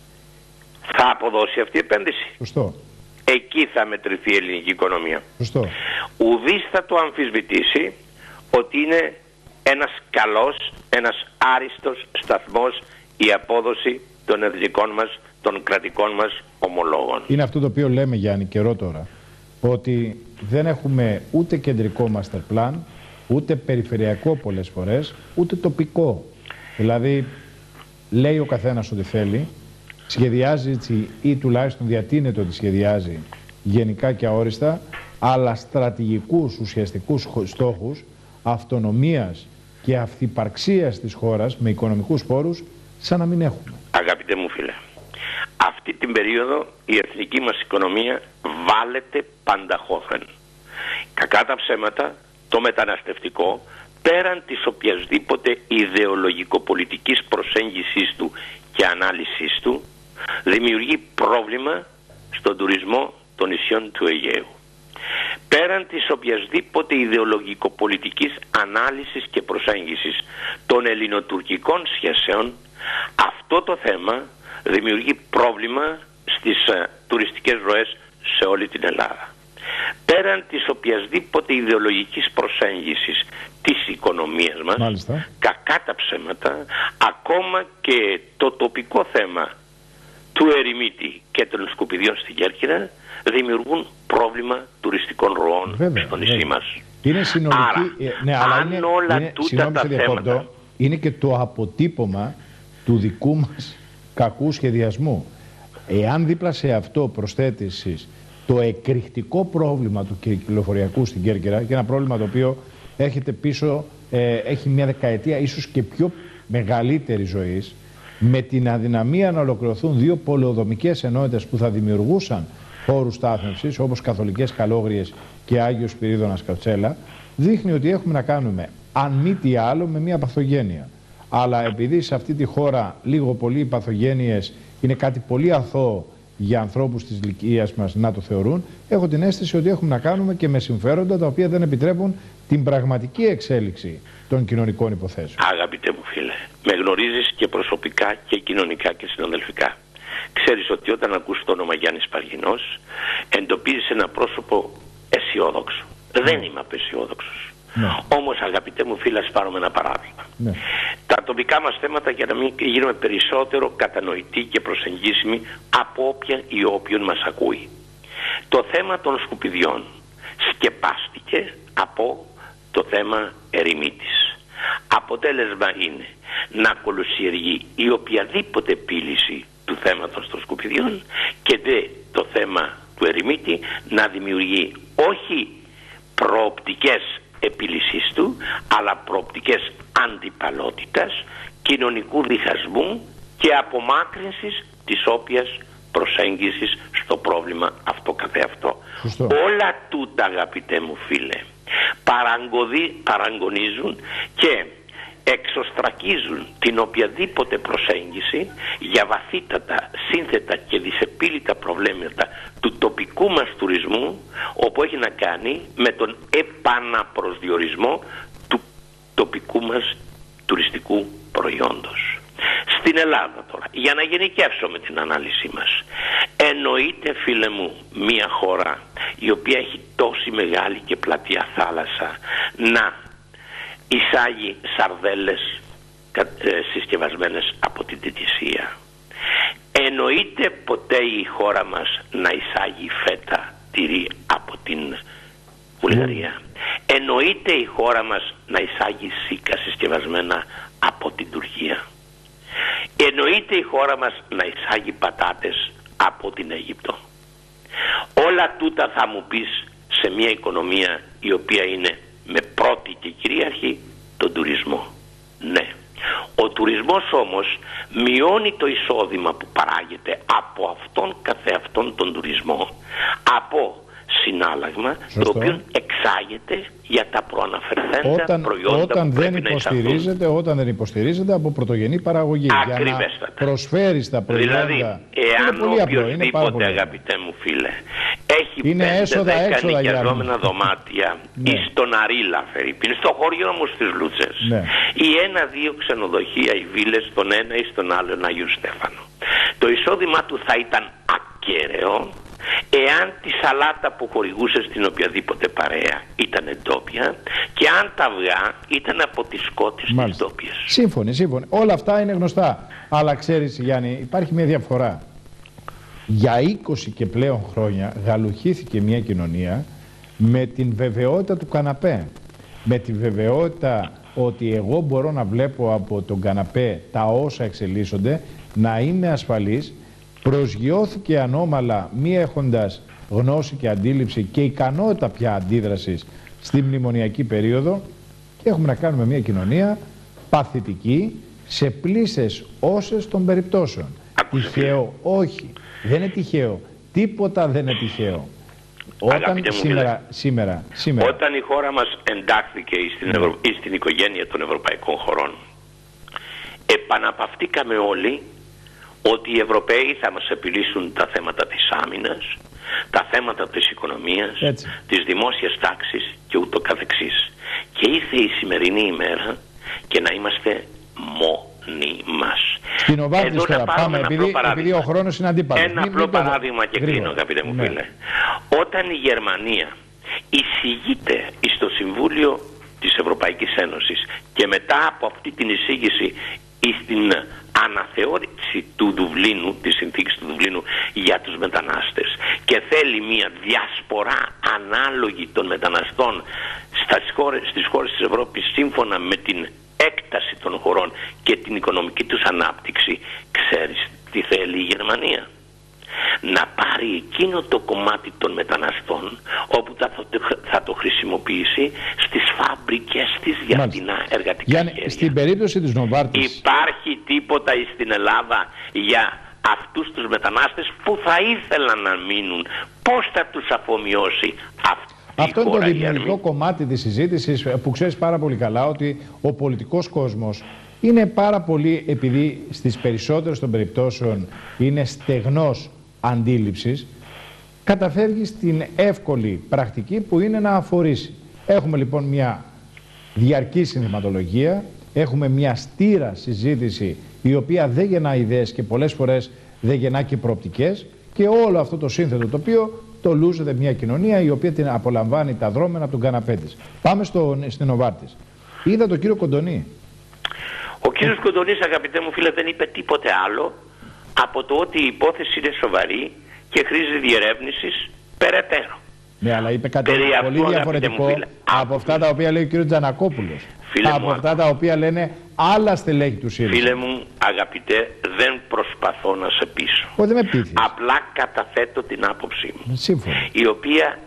θα αποδώσει αυτή η επένδυση? Σωστό. Εκεί θα μετρηθεί η ελληνική οικονομία. Σωστό. Ουδής θα το αμφισβητήσει ότι είναι ένας καλός, ένας άριστος σταθμός η απόδοση των εθνικών μας, των κρατικών μας ομολόγων. Είναι αυτό το οποίο λέμε, Γιάννη, καιρό τώρα, ότι δεν έχουμε ούτε κεντρικό master plan, ούτε περιφερειακό πολλές φορές, ούτε τοπικό. Δηλαδή, λέει ο καθένας ό,τι θέλει, σχεδιάζει έτσι, ή τουλάχιστον διατείνεται ότι σχεδιάζει γενικά και αόριστα, αλλά στρατηγικούς ουσιαστικούς στόχους αυτονομίας και αυθυπαρξίας της χώρας με οικονομικούς πόρους σαν να μην έχουμε. Αγαπητέ μου φίλε, αυτή την περίοδο η εθνική μας οικονομία βάλεται πανταχώθεν. Κακά τα ψέματα, το μεταναστευτικό, πέραν της οποιασδήποτε ιδεολογικο-πολιτικής προσέγγισης του και ανάλυσης του, δημιουργεί πρόβλημα στον τουρισμό των νησιών του Αιγαίου. Πέραν της οποιασδήποτε ιδεολογικο-πολιτικής ανάλυσης και προσέγγισης των ελληνοτουρκικών σχέσεων, αυτό το θέμα δημιουργεί πρόβλημα στις uh, τουριστικές ροές σε όλη την Ελλάδα. Πέραν της οποιασδήποτε ιδεολογικής προσέγγισης της οικονομίας μας, μάλιστα, κακά τα ψέματα, ακόμα και το τοπικό θέμα του ερημίτη και των σκουπιδιών στην Κέρκυρα δημιουργούν πρόβλημα τουριστικών ροών, βέβαια, στο νησί, βέβαια, μας. Είναι συνολική. Άρα, ε, ναι, αλλά αν είναι, όλα είναι, τούτα τα θέματα... Είναι και το αποτύπωμα του δικού μας κακού σχεδιασμού. Εάν δίπλα σε αυτό προσθέτεις το εκρηκτικό πρόβλημα του κυκλοφοριακού στην Κέρκυρα, και ένα πρόβλημα το οποίο έρχεται πίσω, ε, έχει μια δεκαετία ίσως και πιο μεγαλύτερη ζωής, με την αδυναμία να ολοκληρωθούν δύο πολεοδομικές ενότητες που θα δημιουργούσαν χώρους στάθμευσης, όπως Καθολικές Καλόγριες και Άγιος Σπυρίδωνας Καουτσέλα, δείχνει ότι έχουμε να κάνουμε, αν μη τι άλλο, με μια παθογένεια. Αλλά επειδή σε αυτή τη χώρα λίγο πολύ οι παθογένειες είναι κάτι πολύ αθώο για ανθρώπους της ηλικίας μας να το θεωρούν, έχω την αίσθηση ότι έχουμε να κάνουμε και με συμφέροντα τα οποία δεν επιτρέπουν την πραγματική εξέλιξη των κοινωνικών υποθέσεων. Αγαπητέ μου φίλε, με γνωρίζεις και προσωπικά και κοινωνικά και συναδελφικά. Ξέρεις ότι όταν ακούς το όνομα Γιάννης Παργινός, εντοπίζεις ένα πρόσωπο αισιόδοξο. Mm. Δεν είμαι απεσιόδοξος. Mm. Όμως, αγαπητέ μου φίλε, ας πάρουμε ένα παράδειγμα. Mm. Τα τοπικά μας θέματα, για να μην γίνουμε περισσότερο κατανοητοί και προσεγγίσιμοι από όποιον ή όποιον μας ακούει. Το θέμα των σκουπιδιών σκεπάστηκε από το θέμα ερημίτης. Αποτέλεσμα είναι να κολοσιεργεί η οποιαδήποτε επίλυση του θέματος των σκουπιδιών και δε το θέμα του ερημίτη να δημιουργεί όχι προοπτικές επίλυσης του, αλλά προοπτικές αντιπαλότητας, κοινωνικού διχασμού και απομάκρυνσης της όποιας προσέγγισης στο πρόβλημα αυτό καθεαυτό. Όλα τούτα, αγαπητέ μου φίλε, παραγωνίζουν και εξωστρακίζουν την οποιαδήποτε προσέγγιση για βαθύτατα, σύνθετα και δυσεπίλητα προβλήματα του τοπικού μας τουρισμού, όπου έχει να κάνει με τον επαναπροσδιορισμό του τοπικού μας τουριστικού προϊόντος. Στην Ελλάδα τώρα, για να γενικεύσω με την ανάλυση μας, εννοείται, φίλε μου, μια χώρα η οποία έχει τόση μεγάλη και πλατεία θάλασσα να εισάγει σαρδέλες συσκευασμένες από την Τινησία. Εννοείται ποτέ η χώρα μας να εισάγει φέτα, τυρί από την Βουλγαρία. Εννοείται η χώρα μας να εισάγει σίκα συσκευασμένα από την Τουρκία. Εννοείται η χώρα μας να εισάγει πατάτες από την Αίγυπτο. Όλα τούτα θα μου πεις σε μια οικονομία η οποία είναι με πρώτη και κυρίαρχη τον τουρισμό. Ναι. Ο τουρισμός όμως μειώνει το εισόδημα που παράγεται από αυτόν καθεαυτόν τον τουρισμό, από συνάλλαγμα. Σωστό. Το οποίο εξάγεται για τα προαναφερθέντα όταν, προϊόντα όταν που δεν πρέπει υποστηρίζεται, να όταν δεν υποστηρίζεται από πρωτογενή παραγωγή. Ακριβέστατα. Για να προσφέρεις τα προϊόντα. Δηλαδή, εάν οποιοδήποτε, αγαπητέ μου φίλε, έχει πέντε δέκα νοικιαζόμενα δωμάτια ναι. ή στον Αρίλα, Φερρυπίν, στο χωριό μου στις Λούτσες, ναι. ή ένα-δύο ξενοδοχεία ή βίλες στον ένα ή στον άλλο Αγίου Στέφανο, το εισόδημά του θα ήταν ακέραιο εάν τη σαλάτα που χορηγούσε στην οποιαδήποτε παρέα ήταν ντόπια και αν τα αυγά ήταν από τις σκότες της ντόπιας. Σύμφωνοι, σύμφωνοι. Όλα αυτά είναι γνωστά. Αλλά ξέρεις, Γιάννη, υπάρχει μια διαφορά. Για είκοσι και πλέον χρόνια γαλουχήθηκε μια κοινωνία με την βεβαιότητα του καναπέ. Με την βεβαιότητα ότι εγώ μπορώ να βλέπω από τον καναπέ τα όσα εξελίσσονται, να είμαι ασφαλής. Προσγειώθηκε ανώμαλα μη έχοντας γνώση και αντίληψη και ικανότητα πια αντίδρασης στη μνημονιακή περίοδο και έχουμε να κάνουμε μια κοινωνία παθητική σε πλήσες όσες των περιπτώσεων. Τυχαίο, όχι. Δεν είναι τυχαίο. Τίποτα δεν είναι τυχαίο. Όταν σήμερα, σήμερα, σήμερα... Όταν η χώρα μας εντάχθηκε στην, Ευρω... ή στην οικογένεια των ευρωπαϊκών χωρών, επαναπαυτήκαμε όλοι ότι οι Ευρωπαίοι θα μας επιλύσουν τα θέματα της άμυνας, τα θέματα της οικονομίας, έτσι. της δημόσιας τάξης και ούτω καθεξής. Και ήρθε η σημερινή ημέρα και να είμαστε μόνοι μας. Στην Οβάρτης τώρα πάμε, επειδή, επειδή ο χρόνος είναι αντίπαλος. Ένα μην, απλό μην παράδειγμα και γρήγορα. κλείνω, αγαπητέ μου ναι. φίλε. Όταν η Γερμανία εισηγείται στο Συμβούλιο της Ευρωπαϊκής Ένωσης και μετά από αυτή την εισήγηση στην αναθεώρηση του Δουβλίνου, της συνθήκης του Δουβλίνου για τους μετανάστες και θέλει μια διασπορά ανάλογη των μεταναστών στις χώρες, στις χώρες της Ευρώπης σύμφωνα με την έκταση των χωρών και την οικονομική τους ανάπτυξη, ξέρεις τι θέλει η Γερμανία? Να πάρει εκείνο το κομμάτι των μεταναστών όπου θα το, θα το χρησιμοποιήσει στις φάμπρικες της για φτηνά εργατικά Γιάννη, χέρια. Στην περίπτωση της Νοβάρτης Υπάρχει τίποτα στην Ελλάδα για αυτούς τους μετανάστες που θα ήθελαν να μείνουν? Πώς θα τους αφομοιώσει αυτή? Αυτό είναι το δημιουργικό κομμάτι της συζήτησης που ξέρεις πάρα πολύ καλά, ότι ο πολιτικός κόσμος είναι πάρα πολύ, επειδή στις περισσότερες των περιπτώσεων είναι στεγνός αντίληψης, καταφεύγει στην εύκολη πρακτική που είναι να αφορήσει. Έχουμε λοιπόν μια διαρκή συνθηματολογία, έχουμε μια στήρα συζήτηση η οποία δεν γεννά ιδέες και πολλές φορές δεν γεννά και προοπτικές, και όλο αυτό το σύνθετο το οποίο το λούζεται μια κοινωνία η οποία την απολαμβάνει τα δρόμενα από τον καναπέ της. Πάμε στο, στην Οβάρτης. Είδα τον κύριο Κοντονή. Ο κύριος Κοντονής, αγαπητέ μου φίλε, δεν είπε τίποτε άλλο από το ότι η υπόθεση είναι σοβαρή και χρήζει διερεύνησης περαιτέρω. Ναι, αλλά είπε κάτι Περί πολύ αυτού, διαφορετικό φίλε, από αυτά τα οποία λέει ο κύριος Τζανακόπουλος. Φίλε από μου, αυτά τα οποία λένε άλλα στελέχη του ΣΥΡΙΖΑ. Φίλε μου, αγαπητέ, δεν προσπαθώ να σε πείσω. Όχι, δεν με πείθεις. Απλά καταθέτω την άποψή μου. Σύμφωνα. Η οποία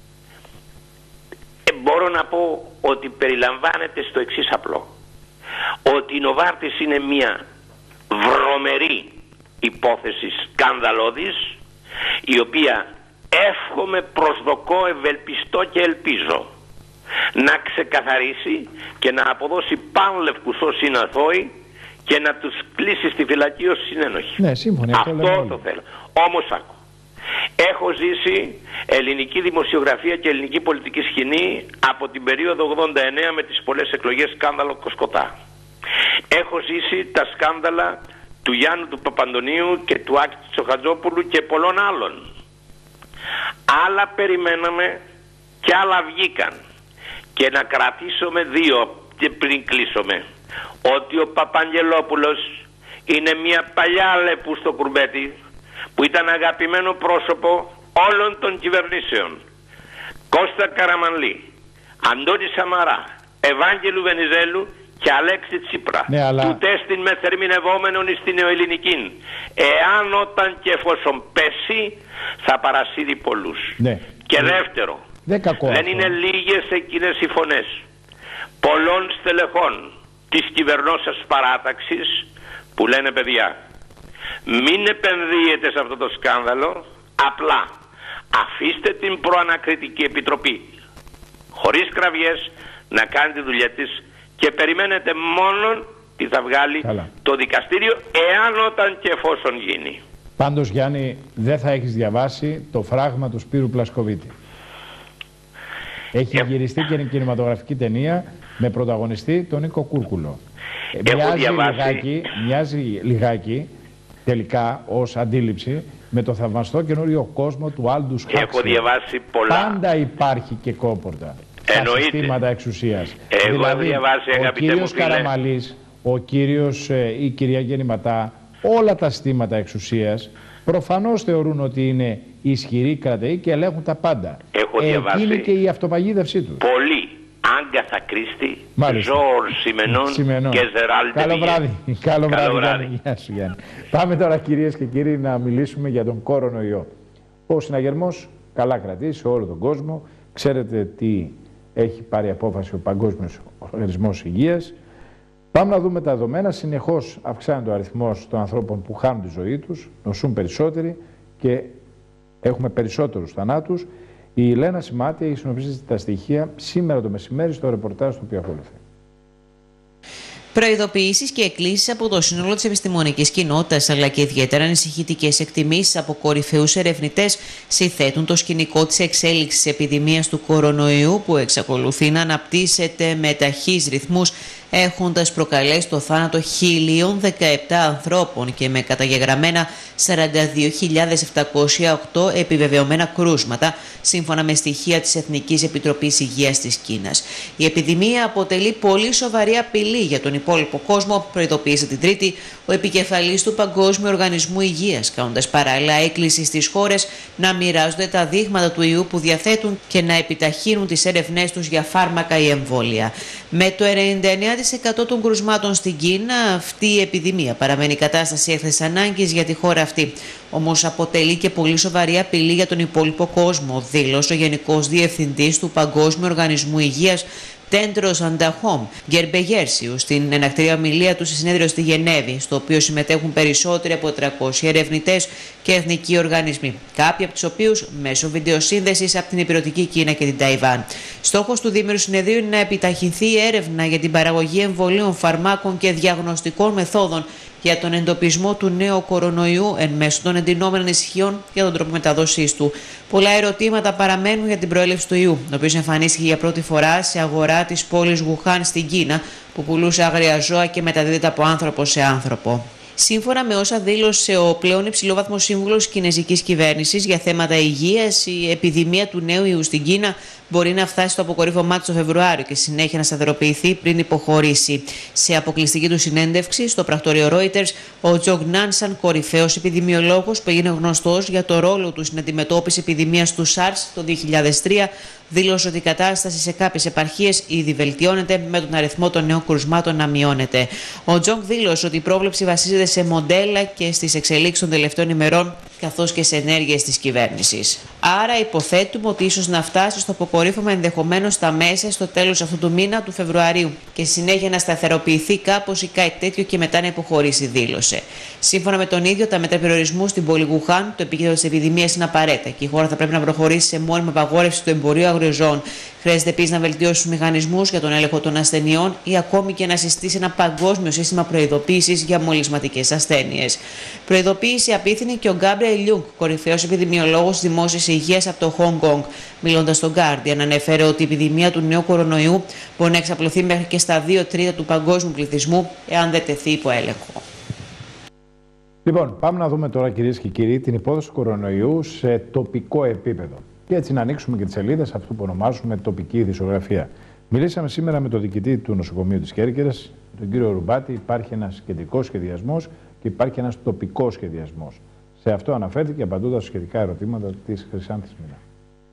ε, μπορώ να πω ότι περιλαμβάνεται στο εξής απλό. Ότι η Νοβάρτης είναι μια βρωμερή υπόθεση σκανδαλώδης, η οποία εύχομαι, προσδοκώ, ευελπιστώ και ελπίζω να ξεκαθαρίσει και να αποδώσει πανλευκούς όσοι είναι αθώοι και να τους κλείσει στη φυλακή ως συνένοχοι. Ναι, σύμφωνα. Αυτό το, το θέλω. Όμως άκου. Έχω ζήσει ελληνική δημοσιογραφία και ελληνική πολιτική σκηνή από την περίοδο ογδόντα εννέα με τις πολλές εκλογές σκάνδαλο Κοσκοτά. Έχω ζήσει τα σκάνδαλα του Γιάννου του Παπαντονίου και του Άκη Τσοχατζόπουλου και πολλών άλλων. Άλλα περιμέναμε και άλλα βγήκαν. Και να κρατήσουμε δύο και πριν κλείσουμε. Ότι ο Παπαγγελόπουλος είναι μια παλιά λεπού στο κουρμπέτι που ήταν αγαπημένο πρόσωπο όλων των κυβερνήσεων. Κώστα Καραμανλή, Αντώνη Σαμαρά, Ευάγγελου Βενιζέλου και Αλέξη Τσίπρα. Ναι, αλλά... του τέστην με θερμινευόμενον στην νεοελληνική. Εάν όταν και εφόσον πέσει θα παρασύρει πολλούς. Ναι. Και ναι. δεύτερο, δεν, δεν είναι λίγες εκείνες οι φωνές πολλών στελεχών της κυβερνώσας παράταξης που λένε παιδιά, μην επενδύετε σε αυτό το σκάνδαλο, απλά αφήστε την προανακριτική επιτροπή χωρίς κραυγές να κάνει τη δουλειά της και περιμένετε μόνον τι θα βγάλει Καλά. το δικαστήριο, εάν όταν και εφόσον γίνει. Πάντως Γιάννη, δεν θα έχεις διαβάσει το φράγμα του Σπύρου Πλασκοβίτη. Έχει ε... γυριστεί και είναι κινηματογραφική ταινία με πρωταγωνιστή τον Νίκο Κούρκουλο. Μοιάζει λιγάκι, μοιάζει λιγάκι τελικά ως αντίληψη με το θαυμαστό καινούριο κόσμο του Άλντους Χάξελ. Έχω διαβάσει πολλά. Πάντα υπάρχει και κόπορτα στα συστήματα εξουσίας. Εγώ δηλαδή, διαβάσει, ο κύριος Καραμαλής, ο κύριος ε, η κυρία Γεννηματά, όλα τα συστήματα εξουσίας προφανώς θεωρούν ότι είναι ισχυροί κρατεοί και ελέγχουν τα πάντα. Έχω διαβάσει. Εκείνη και η αυτοπαγίδευσή τους. Πολύ. Άγκαθα Κρίστη, Ζόρ Σιμενών και Ζεράλτε. Καλό βράδυ. Καλό βράδυ, βράδυ. Γεια σου, Γιάννη. Πάμε τώρα, κυρίες και κύριοι, να μιλήσουμε για τον κορονοϊό. Ο συναγερμός καλά κρατεί σε όλο τον κόσμο. Ξέρετε τι έχει πάρει απόφαση ο Παγκόσμιος Οργανισμός Υγείας. Πάμε να δούμε τα δεδομένα. Συνεχώς αυξάνεται ο αριθμός των ανθρώπων που χάνουν τη ζωή τους, νοσούν περισσότεροι και έχουμε περισσότερους θανάτους. Η Λένα Σιμάτια έχει συνοψίσει τα στοιχεία σήμερα το μεσημέρι στο ρεπορτάζ το οποίο ακολουθεί. Προειδοποιήσεις και εκκλήσεις από το σύνολο της επιστημονικής κοινότητας, αλλά και ιδιαίτερα ανησυχητικές εκτιμήσεις από κορυφαίους ερευνητές, συνθέτουν το σκηνικό της εξέλιξης επιδημίας του κορονοϊού που εξακολουθεί να αναπτύσσεται με ταχύς ρυθμούς, έχοντας προκαλέσει το θάνατο χίλια δεκαεπτά ανθρώπων και με καταγεγραμμένα σαράντα δύο χιλιάδες επτακόσια οκτώ επιβεβαιωμένα κρούσματα, σύμφωνα με στοιχεία της Εθνικής Επιτροπής Υγείας της Κίνας. Η επιδημία αποτελεί πολύ σοβαρή απειλή για τον υπόλοιπο κόσμο, προειδοποίησε την Τρίτη ο επικεφαλής του Παγκόσμιου Οργανισμού Υγείας, κάνοντας παράλληλα έκκληση στις χώρες να μοιράζονται τα δείγματα του ιού που διαθέτουν και να επιταχύνουν τις έρευνές τους για φάρμακα ή εμβόλια. Με το ενενήντα εννέα τοις εκατό των κρουσμάτων στην Κίνα, αυτή η επιδημία παραμένει κατάσταση έκτακτης ανάγκης για τη χώρα αυτή. Όμως αποτελεί και πολύ σοβαρή απειλή για τον υπόλοιπο κόσμο, δήλωσε ο Γενικός Διευθυντής του Παγκόσμιου Οργανισμού Υγείας, Τέντρος Ανταχόμ Γκερμπεγέρσιου, στην ενακτήρια ομιλία του σε συνέδριο στη Γενέβη, στο οποίο συμμετέχουν περισσότεροι από τριακόσιοι ερευνητές και εθνικοί οργανισμοί, κάποιοι από τους οποίους μέσω βιντεοσύνδεσης από την υπηρετική Κίνα και την Ταϊβάν. Στόχος του διήμερου συνεδρίου είναι να επιταχυνθεί η έρευνα για την παραγωγή εμβολίων, φαρμάκων και διαγνωστικών μεθόδων για τον εντοπισμό του νέου κορονοϊού εν μέσω των εντυνόμενων ισχυών για τον τρόπο μεταδόσης του. Πολλά ερωτήματα παραμένουν για την προέλευση του ιού, ο οποίος εμφανίστηκε για πρώτη φορά σε αγορά της πόλης Γουχάν στην Κίνα, που πουλούσε άγρια ζώα και μεταδίδεται από άνθρωπο σε άνθρωπο. Σύμφωνα με όσα δήλωσε ο πλέον υψηλόβαθμος σύμβουλος κινεζικής κυβέρνησης για θέματα υγείας, η επιδημία του νέου ιού στην Κίνα μπορεί να φτάσει στο αποκορύφωμά του το Φεβρουάριο και συνέχεια να σταθεροποιηθεί πριν υποχωρήσει. Σε αποκλειστική του συνέντευξη στο πρακτορείο Reuters, ο Τζογ Νάνσαν, κορυφαίος επιδημιολόγος που έγινε γνωστός για το ρόλο του στην αντιμετώπιση επιδημίας του SARS το δύο χιλιάδες τρία, δήλωσε ότι η κατάσταση σε κάποιες επαρχίες ήδη βελτιώνεται, με τον αριθμό των νέων κρουσμάτων να μειώνεται. Ο Τζογ δήλωσε ότι η πρόβλεψη βασίζεται σε μοντέλα και στις εξελίξεις των τελευταίων ημερών, καθώς και σε ενέργειες της κυβέρνησης. Άρα υποθέτουμε ότι ίσως να φτάσει στο αποκορύφωμα ενδεχομένως στα μέσα στο τέλος αυτού του μήνα του Φεβρουαρίου και συνέχεια να σταθεροποιηθεί κάπως ή κάτι τέτοιο και μετά να υποχωρήσει, δήλωσε. Σύμφωνα με τον ίδιο, τα μέτρα περιορισμού στην πόλη Γουχάν, το επίκεντρο της επιδημίας είναι απαραίτητα και η χώρα θα πρέπει να προχωρήσει σε μόνιμη απαγόρευση του εμπορίου αγριοζώων. Χρειάζεται επίσης να βελτιώσει τους μηχανισμούς για τον έλεγχο των ασθενειών ή ακόμη και να συστήσει ένα παγκόσμιο σύστημα προειδοποίησης για μολυσματικές ασθένειες. Προειδοποίηση απίθυνε και ο Γκάμπριελ Λιούγκ, κορυφαίος επιδημιολόγος δημόσιας υγείας από το Χονγκ Κονγκ. Μιλώντας στον Guardian, ανέφερε ότι η επιδημία του νέου κορονοϊού μπορεί να εξαπλωθεί μέχρι και στα δύο τρίτα του παγκόσμιου πληθυσμού, εάν δεν τεθεί υπό έλεγχο. Λοιπόν, πάμε να δούμε τώρα, κυρίες και κύριοι, την υπόθεση του κορονοϊού σε τοπικό επίπεδο. Και έτσι να ανοίξουμε και τις σελίδες αυτού που ονομάζουμε τοπική ειδησιογραφία. Μιλήσαμε σήμερα με τον διοικητή του νοσοκομείου της Κέρκυρας, τον κύριο Ρουμπάτη. Υπάρχει ένας κεντρικός σχεδιασμός και υπάρχει ένας τοπικός σχεδιασμός. Σε αυτό αναφέρθηκε απαντώντας σχετικά ερωτήματα της Χρυσάνθης Μίνα.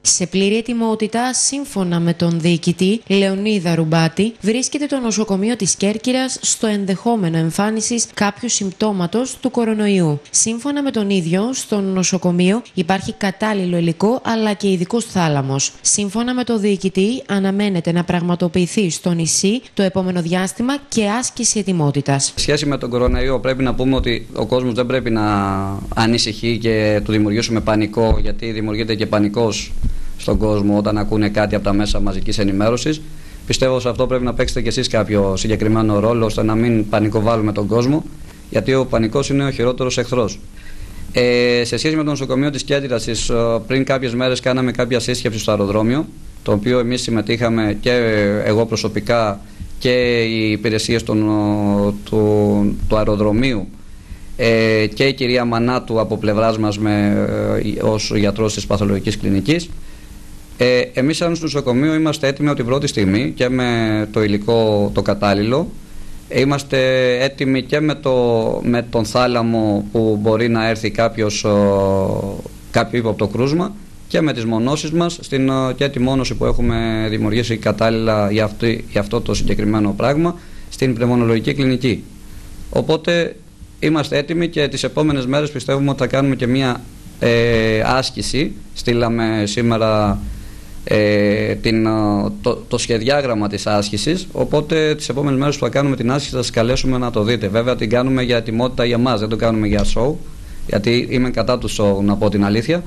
Σε πλήρη ετοιμότητα, σύμφωνα με τον διοικητή Λεωνίδα Ρουμπάτη, βρίσκεται το νοσοκομείο της Κέρκυρας στο ενδεχόμενο εμφάνισης κάποιου συμπτώματος του κορονοϊού. Σύμφωνα με τον ίδιο, στο νοσοκομείο υπάρχει κατάλληλο υλικό αλλά και ειδικός θάλαμος. Σύμφωνα με τον διοικητή, αναμένεται να πραγματοποιηθεί στο νησί το επόμενο διάστημα και άσκηση ετοιμότητας. Σε σχέση με τον κορονοϊό, πρέπει να πούμε ότι ο κόσμος δεν πρέπει να ανησυχεί και του δημιουργήσουμε πανικό, γιατί δημιουργείται και πανικός στον κόσμο όταν ακούνε κάτι από τα μέσα μαζικής ενημέρωσης. Πιστεύω σε αυτό πρέπει να παίξετε κι εσείς κάποιο συγκεκριμένο ρόλο, ώστε να μην πανικοβάλλουμε τον κόσμο, γιατί ο πανικός είναι ο χειρότερος εχθρός. Ε, σε σχέση με το νοσοκομείο της Κέρκυρας, πριν κάποιες μέρες κάναμε κάποια σύσκεψη στο αεροδρόμιο, το οποίο εμείς συμμετείχαμε και εγώ προσωπικά και οι υπηρεσίες των, του, του αεροδρομίου ε, και η κυρία Μανάτου από πλευράς μας με, ε, ως γιατρός της παθολογικής κλινικής. Ε, εμείς σαν νοσοκομείο είμαστε έτοιμοι από την πρώτη στιγμή και με το υλικό το κατάλληλο. Είμαστε έτοιμοι και με, το, με τον θάλαμο που μπορεί να έρθει κάποιος, ο, κάποιο ύποπτο κρούσμα, και με τις μονώσεις μας στην, και τη μόνωση που έχουμε δημιουργήσει κατάλληλα για, αυτή, για αυτό το συγκεκριμένο πράγμα στην πνευμονολογική κλινική. Οπότε είμαστε έτοιμοι και τις επόμενες μέρες πιστεύουμε ότι θα κάνουμε και μία ε, άσκηση. Στείλαμε σήμερα ε, την, το, το σχεδιάγραμμα της άσκησης, οπότε τις επόμενες μέρες που θα κάνουμε την άσκηση θα σας καλέσουμε να το δείτε. Βέβαια την κάνουμε για ετοιμότητα για μας, δεν το κάνουμε για show, γιατί είμαι κατά του show, να πω την αλήθεια.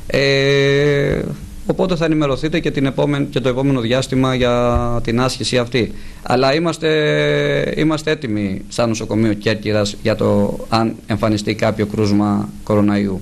Ε, οπότε θα ενημερωθείτε και, την επόμενη, και το επόμενο διάστημα για την άσκηση αυτή. Αλλά είμαστε, είμαστε έτοιμοι σαν νοσοκομείο Κέρκυρας για το αν εμφανιστεί κάποιο κρούσμα κοροναϊού.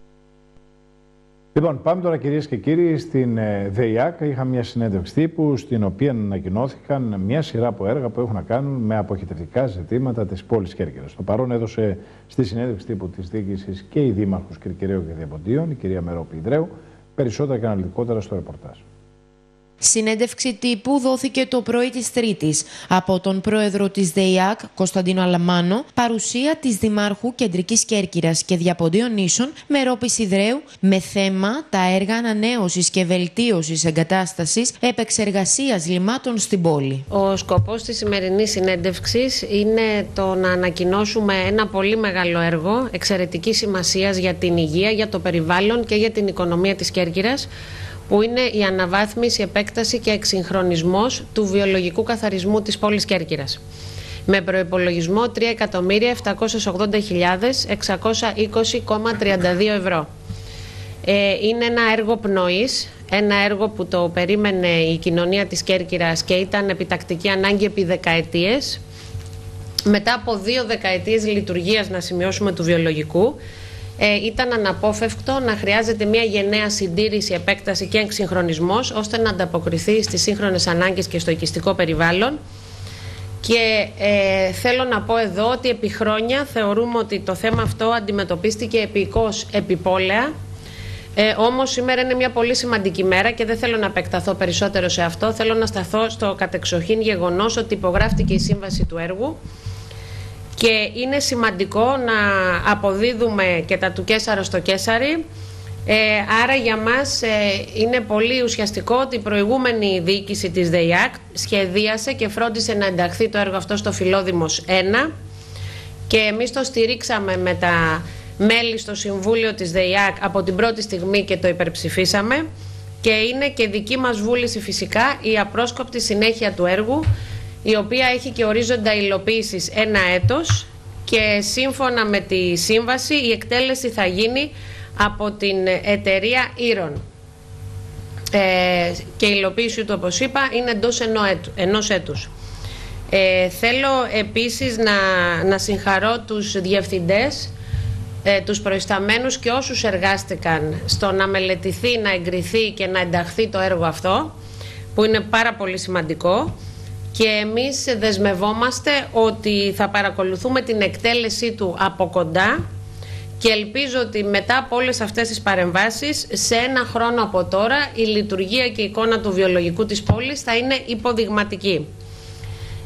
Λοιπόν, πάμε τώρα κυρίες και κύριοι στην ΔΕΙΑΚ. Είχαμε μια συνέντευξη τύπου στην οποία ανακοινώθηκαν μια σειρά από έργα που έχουν να κάνουν με αποχετευτικά ζητήματα της πόλης Κέρκυρας. Το παρόν έδωσε στη συνέντευξη τύπου της διοίκησης και η Δήμαρχος Κερκυραίου και Διαποντίων, η κυρία Μερόπη Ιδρέου, περισσότερα και αναλυτικότερα στο ρεπορτάζ. Συνέντευξη τύπου δόθηκε το πρωί της Τρίτης από τον πρόεδρο της ΔΕΙΑΚ, Κωνσταντίνο Αλαμάνο, παρουσία της Δημάρχου Κεντρικής Κέρκυρας και Διαποντίων Νήσων, Μερόπης Ιδρέου, με θέμα τα έργα ανανέωσης και βελτίωσης εγκατάστασης επεξεργασίας λιμάτων στην πόλη. Ο σκοπός της σημερινής συνέντευξης είναι το να ανακοινώσουμε ένα πολύ μεγάλο έργο εξαιρετικής σημασίας για την υγεία, για το περιβάλλον και για την οικονομία της Κέρκυρας, που είναι η αναβάθμιση, επέκταση και εξυγχρονισμός του βιολογικού καθαρισμού της πόλης Κέρκυρας. Με προϋπολογισμό τρία εκατομμύρια επτακόσιες ογδόντα χιλιάδες εξακόσια είκοσι κόμμα τριάντα δύο ευρώ. Ε, είναι ένα έργο πνοής, ένα έργο που το περίμενε η κοινωνία της Κέρκυρας και ήταν επιτακτική ανάγκη επί δεκαετίες. Μετά από δύο δεκαετίες λειτουργίας, να σημειώσουμε, του βιολογικού, Ε, ήταν αναπόφευκτο να χρειάζεται μια γενναία συντήρηση, επέκταση και εξυγχρονισμός, ώστε να ανταποκριθεί στις σύγχρονες ανάγκες και στο οικιστικό περιβάλλον. Και ε, θέλω να πω εδώ ότι επί χρόνια θεωρούμε ότι το θέμα αυτό αντιμετωπίστηκε επικώς επιπόλαια. Ε, όμως σήμερα είναι μια πολύ σημαντική μέρα και δεν θέλω να επεκταθώ περισσότερο σε αυτό. Θέλω να σταθώ στο κατεξοχήν γεγονός ότι υπογράφτηκε η σύμβαση του έργου. Και είναι σημαντικό να αποδίδουμε και τα του Κέσαρο στο Κέσαρι. Ε, άρα για μας ε, είναι πολύ ουσιαστικό ότι η προηγούμενη διοίκηση της ΔΕΙΑΚ σχεδίασε και φρόντισε να ενταχθεί το έργο αυτό στο Φιλόδημος ένα και εμείς το στηρίξαμε με τα μέλη στο Συμβούλιο της ΔΕΙΑΚ από την πρώτη στιγμή και το υπερψηφίσαμε, και είναι και δική μας βούληση φυσικά η απρόσκοπτη συνέχεια του έργου, η οποία έχει και ορίζοντα υλοποίησης ένα έτος, και σύμφωνα με τη σύμβαση η εκτέλεση θα γίνει από την εταιρεία Ήρων. Ε, και η υλοποίηση του, όπως είπα, είναι εντός ενός έτους. Ε, θέλω επίσης να, να συγχαρώ τους διευθυντές, ε, τους προϊσταμένους και όσους εργάστηκαν στο να μελετηθεί, να εγκριθεί και να ενταχθεί το έργο αυτό, που είναι πάρα πολύ σημαντικό. Και εμείς δεσμευόμαστε ότι θα παρακολουθούμε την εκτέλεσή του από κοντά και ελπίζω ότι μετά από όλες αυτές τις παρεμβάσεις, σε ένα χρόνο από τώρα, η λειτουργία και η εικόνα του βιολογικού της πόλης θα είναι υποδειγματική.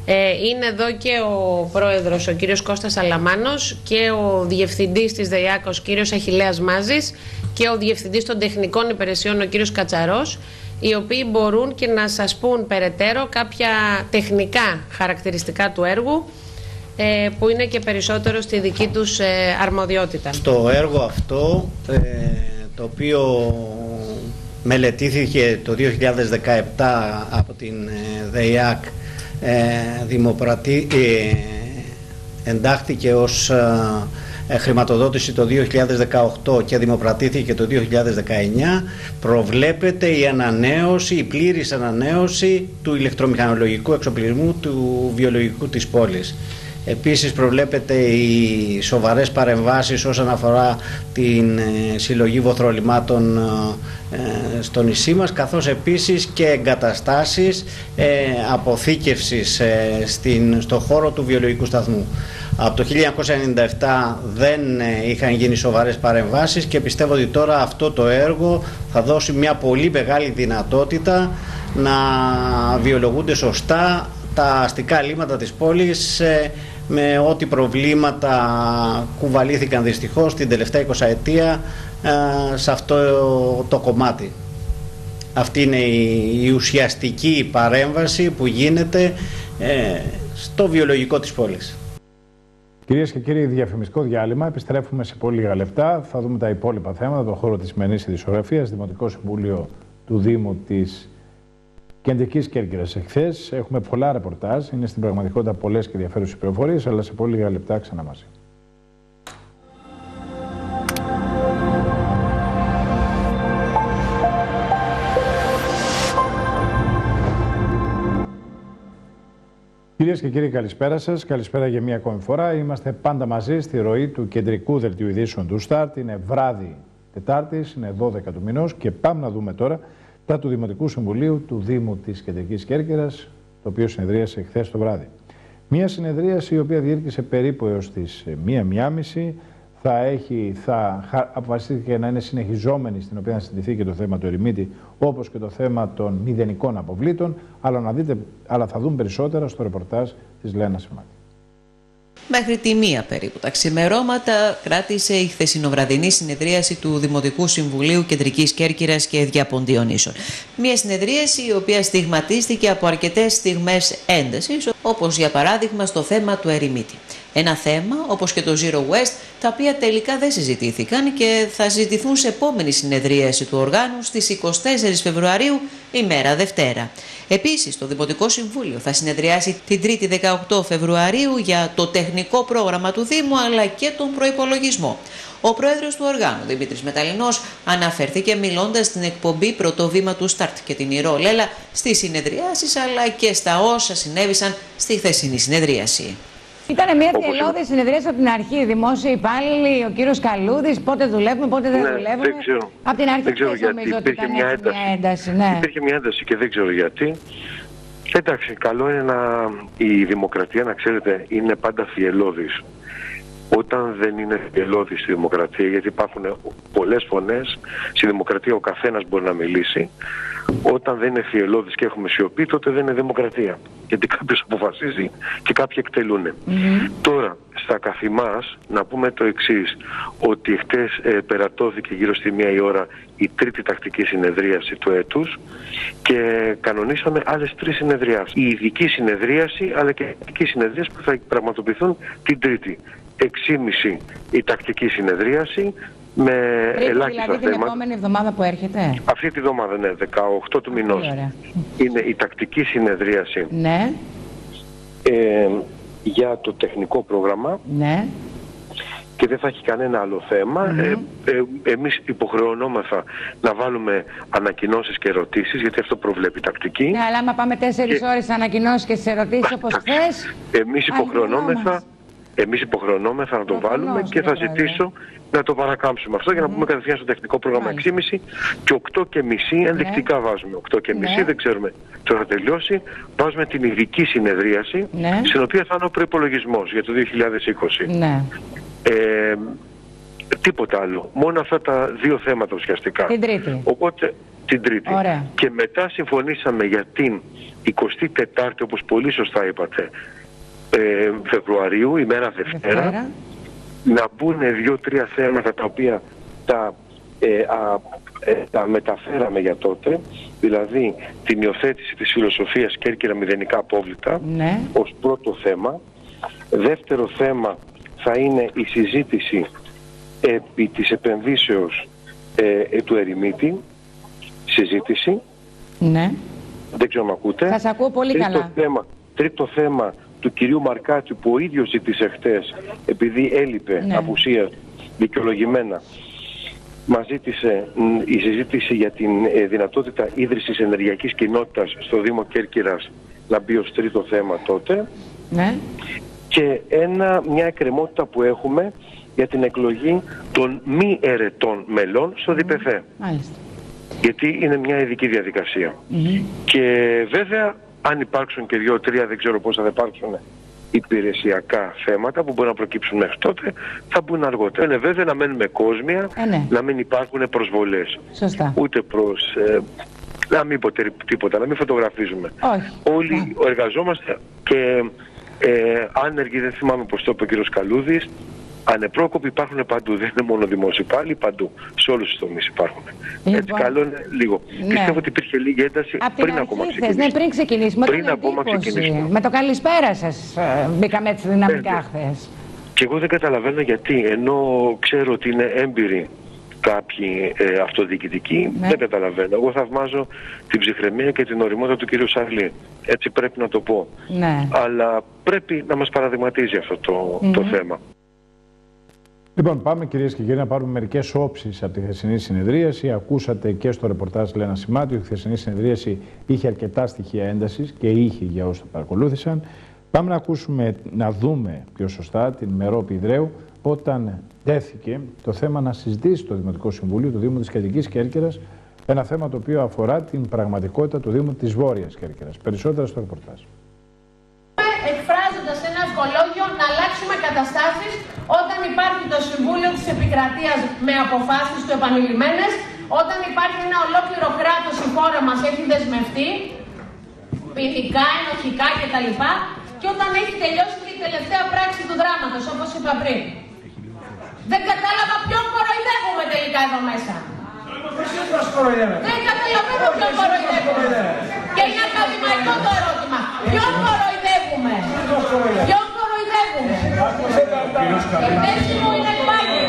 Είναι εδώ και ο πρόεδρος, ο κύριος Κώστας Αλαμάνος, και ο διευθυντής της ΔΕΙΑΚ, ο κύριος Αχιλλέας Μάζης, και ο διευθυντής των τεχνικών υπηρεσιών, ο κύριος Κατσαρός, οι οποίοι μπορούν και να σας πούν περαιτέρω κάποια τεχνικά χαρακτηριστικά του έργου, που είναι και περισσότερο στη δική τους αρμοδιότητα. Στο έργο αυτό, το οποίο μελετήθηκε το δύο χιλιάδες δεκαεπτά από την ΔΕΙΑΚ, Ε, δημοπρατή, ε, εντάχθηκε ως ε, χρηματοδότηση το δύο χιλιάδες δεκαοκτώ και δημοπρατήθηκε το δύο χιλιάδες δεκαεννιά, προβλέπεται η ανανέωση, η πλήρης ανανέωση του ηλεκτρομηχανολογικού εξοπλισμού του βιολογικού της πόλης. Επίσης προβλέπεται οι σοβαρές παρεμβάσεις όσον αφορά την ε, συλλογή βοθρολιμάτων ε, στο νησί μας, καθώς επίσης και εγκαταστάσεις ε, αποθήκευσης ε, στην, στο χώρο του βιολογικού σταθμού. Από το χίλια εννιακόσια ενενήντα επτά δεν ε, είχαν γίνει σοβαρές παρεμβάσεις και πιστεύω ότι τώρα αυτό το έργο θα δώσει μια πολύ μεγάλη δυνατότητα να βιολογούνται σωστά τα αστικά λίμματα της πόλης, ε, με ό,τι προβλήματα κουβαλήθηκαν δυστυχώς την τελευταία εικοσαετία ε, σε αυτό το κομμάτι. Αυτή είναι η, η ουσιαστική παρέμβαση που γίνεται ε, στο βιολογικό της πόλης. Κυρίες και κύριοι, διαφημιστικό διάλειμμα. Επιστρέφουμε σε πολύ λίγα λεπτά. Θα δούμε τα υπόλοιπα θέματα, τον χώρο της σημερινής ειδησιογραφίας, Δημοτικό Συμβούλιο του Δήμου της Κεντρικής Κέρκυρας εχθές. Έχουμε πολλά ρεπορτάζ. Είναι στην πραγματικότητα πολλές και ενδιαφέρουσες πληροφορίες, αλλά σε πολύ λίγα λεπτά ξανά μαζί. Κυρίες και κύριοι, καλησπέρα σας. Καλησπέρα για μία ακόμη φορά. Είμαστε πάντα μαζί στη ροή του κεντρικού δελτίου ειδήσεων του Σταρτ. Είναι βράδυ Τετάρτης, είναι δώδεκα του μηνός και πάμε να δούμε τώρα τα του Δημοτικού Συμβουλίου του Δήμου της Κεντρικής Κέρκυρας, το οποίο συνεδρίασε χθες το βράδυ. Μία συνεδρίαση η οποία διήρκησε περίπου έως τις μία με μία και μισή. Θα, έχει, θα αποφασίστηκε να είναι συνεχιζόμενη, στην οποία θα συζητηθεί και το θέμα του ερημίτη, όπως και το θέμα των μηδενικών αποβλήτων, αλλά, να δείτε, αλλά θα δούμε περισσότερα στο ρεπορτάζ της Λένας Σιμάτη. Μέχρι τη μία περίπου τα ξημερώματα κράτησε η χθεσινοβραδινή συνεδρίαση του Δημοτικού Συμβουλίου Κεντρικής Κέρκυρας και Διαποντίων Ίσων. Μια συνεδρίαση η οποία στιγματίστηκε από αρκετές στιγμές έντασης, όπως για παράδειγμα στο θέμα του ερημίτη. Ένα θέμα, όπως και το Zero Waste, τα οποία τελικά δεν συζητήθηκαν και θα συζητηθούν σε επόμενη συνεδρίαση του οργάνου στις εικοστή τέταρτη Φεβρουαρίου, ημέρα Δευτέρα. Επίσης, το Δημοτικό Συμβούλιο θα συνεδριάσει την Τρίτη δεκαοκτώ Φεβρουαρίου για το τεχνικό πρόγραμμα του Δήμου αλλά και τον προϋπολογισμό. Ο πρόεδρος του οργάνου, Δημήτρης Μεταλλινός, αναφέρθηκε μιλώντας στην εκπομπή Πρώτο Βήμα του Σταρτ και την Ηρώ Λέλα στις συνεδριάσεις αλλά και στα όσα συνέβησαν στη χθεσινή συνεδρίαση. Ήταν μια θελώδη συνεδρίαση από την αρχή. Δημόσιοι υπάλληλοι, ο κύριος Καλούδης, πότε δουλεύουμε, πότε δεν ναι, δουλεύουμε. Δεν ξέρω. Από την αρχή δεν ξέρω γιατί. νομίζω ότι ήταν μια ένταση. μια ένταση. Ναι. Υπήρχε μια ένταση και δεν ξέρω γιατί. Εντάξει, καλό είναι να... η δημοκρατία, να ξέρετε, είναι πάντα φιελώδης. Όταν δεν είναι φιελώδης στη δημοκρατία, γιατί υπάρχουν πολλές φωνές, στη δημοκρατία ο καθένας μπορεί να μιλήσει. Όταν δεν είναι φιελώδης και έχουμε σιωπή, τότε δεν είναι δημοκρατία. Γιατί κάποιος αποφασίζει και κάποιοι εκτελούν. Mm-hmm. Τώρα, στα καθημάς, να πούμε το εξής, ότι χτες ε, περατώθηκε γύρω στη μία η ώρα η τρίτη τακτική συνεδρίαση του έτους και κανονίσαμε άλλες τρεις συνεδριάσεις. Η ειδική συνεδρίαση, αλλά και η ειδική συνεδρίαση που θα πραγματοποιηθούν την τρίτη. έξι και μισή η τακτική συνεδρίαση, με Πρέπει ελάχιστα δηλαδή θέματα. Την επόμενη εβδομάδα που έρχεται. Αυτή τη εβδομάδα, ναι, δεκαοκτώ του μηνός. Είναι η τακτική συνεδρίαση. Ναι. Ε, για το τεχνικό πρόγραμμα. Ναι. Και δεν θα έχει κανένα άλλο θέμα. Mm-hmm. ε, ε, εμείς υποχρεωνόμεθα να βάλουμε ανακοινώσεις και ερωτήσεις, γιατί αυτό προβλέπει η τακτική. Ναι, αλλά άμα πάμε τέσσερις και... ώρες ανακοινώσεις και στις ερωτήσεις όπως χθες. Εμείς υποχρεωνόμεθα, εμείς υποχρεωνόμεθα να το βάλουμε και θα ζητήσω να το παρακάμψουμε αυτό, mm. για να πούμε κατευθείαν στο τεχνικό πρόγραμμα έξι και μισή και οκτώ και μισή ενδεικτικά ναι. βάζουμε. οκτώ και μισή ναι. δεν ξέρουμε τώρα θα τελειώσει. Βάζουμε την ειδική συνεδρίαση, ναι. στην οποία θα είναι ο προϋπολογισμός για το δύο χιλιάδες είκοσι. Ναι. Ε, τίποτα άλλο. Μόνο αυτά τα δύο θέματα ουσιαστικά. Την Τρίτη. Οπότε την Τρίτη. Ωραία. Και μετά συμφωνήσαμε για την εικοστή τετάρτη, όπως πολύ σωστά είπατε, ε, Φεβρουαρίου, ημέρα Δευτέρα, Δευτέρα. να μπουν δύο-τρία θέματα τα οποία τα, ε, α, ε, τα μεταφέραμε για τότε, δηλαδή την υιοθέτηση της φιλοσοφίας Κέρκυρα μηδενικά απόβλητα, ναι. ως πρώτο θέμα. Δεύτερο θέμα θα είναι η συζήτηση επί της επενδύσεως ε, ε, του ερημίτη, συζήτηση. Ναι. Δεν ξέρω αν ακούτε. Σας ακούω πολύ τρίτο καλά. Θέμα, τρίτο θέμα του κυρίου Μαρκάτσου που ο ίδιος ζήτησε χτες, επειδή έλειπε, ναι. απουσία δικαιολογημένα, μας ζήτησε η συζήτηση για την ε, δυνατότητα ίδρυσης ενεργειακής κοινότητας στο Δήμο Κέρκυρας να μπει ως τρίτο θέμα τότε. Ναι. Και ένα, μια εκκρεμότητα που έχουμε για την εκλογή των μη ερετών μελών στο mm. ΔΠΘ. Μάλιστα. Γιατί είναι μια ειδική διαδικασία. Mm-hmm. Και βέβαια, αν υπάρξουν και δύο-τρία, δεν ξέρω πόσα θα υπάρξουν υπηρεσιακά θέματα που μπορεί να προκύψουν μέχρι τότε, θα μπουν αργότερα. Είναι βέβαια να μένουμε κόσμια, ε, ναι. να μην υπάρχουν προσβολές. Σωστά. Ούτε προς... Ε, να μην πω τίποτα, να μην φωτογραφίζουμε. Όχι. Όλοι yeah. εργαζόμαστε και ε, άνεργοι, δεν θυμάμαι πώς το είπε ο κύριος Καλούδης, ανεπρόκοποι υπάρχουν παντού, δεν είναι μόνο δημόσιοι πάλι, παντού. Σε όλους τους τομείς υπάρχουν. Λοιπόν, έτσι καλό είναι λίγο. Ναι. Πιστεύω ότι υπήρχε λίγη ένταση απ' πριν ακόμα ξεκινήσουμε. Ναι, πριν ξεκινήσουμε. Πριν ακόμα ξεκινήσουμε. Με το καλησπέρα σας μπήκαμε έτσι δυναμικά χθες. Και εγώ δεν καταλαβαίνω γιατί, ενώ ξέρω ότι είναι έμπειροι κάποιοι ε, αυτοδιοικητικοί, ναι. δεν καταλαβαίνω. Εγώ θαυμάζω την ψυχραιμία και την ωριμότητα του κυρίου Σαρλή. Έτσι πρέπει να το πω. Ναι. Αλλά πρέπει να μας παραδειγματίζει αυτό το, mm-hmm. το θέμα. Λοιπόν, πάμε κυρίες και κύριοι να πάρουμε μερικές όψεις από τη χθεσινή συνεδρίαση. Ακούσατε και στο ρεπορτάζ Λένα Σημάτου, η χθεσινή συνεδρίαση είχε αρκετά στοιχεία έντασης και είχε για όσους το παρακολούθησαν. Πάμε να ακούσουμε, να δούμε πιο σωστά την Μερόπη Ιδραίου όταν τέθηκε το θέμα να συζητήσει το Δημοτικό Συμβούλιο του Δήμου της Κεντρικής Κέρκυρας, ένα θέμα το οποίο αφορά την πραγματικότητα του Δήμου της Βόρειας Κέρκυρας. Περισσότερα στο ρεπορτάζ. Εκφράζοντας ένα ευχολόγιο να αλλάξουμε καταστάσεις όταν υπάρχει το Συμβούλιο της Επικρατείας με αποφάσεις του επανειλημμένες, όταν υπάρχει ένα ολόκληρο κράτος, η χώρα μας έχει δεσμευτεί, ποινικά, ενοχικά κτλ. Και όταν έχει τελειώσει και η τελευταία πράξη του δράματος, όπως είπα πριν. Δεν κατάλαβα ποιον κοροϊδεύουμε τελικά εδώ μέσα. Δεν καταλαβαίνω ποιον κοροϊδεύουμε. Και είναι ακαδημαϊκό το ερώτημα. Ποιον κοροϊδεύουμε. Ποιον κοροϊδεύουμε. Η θέση μου είναι πάγια.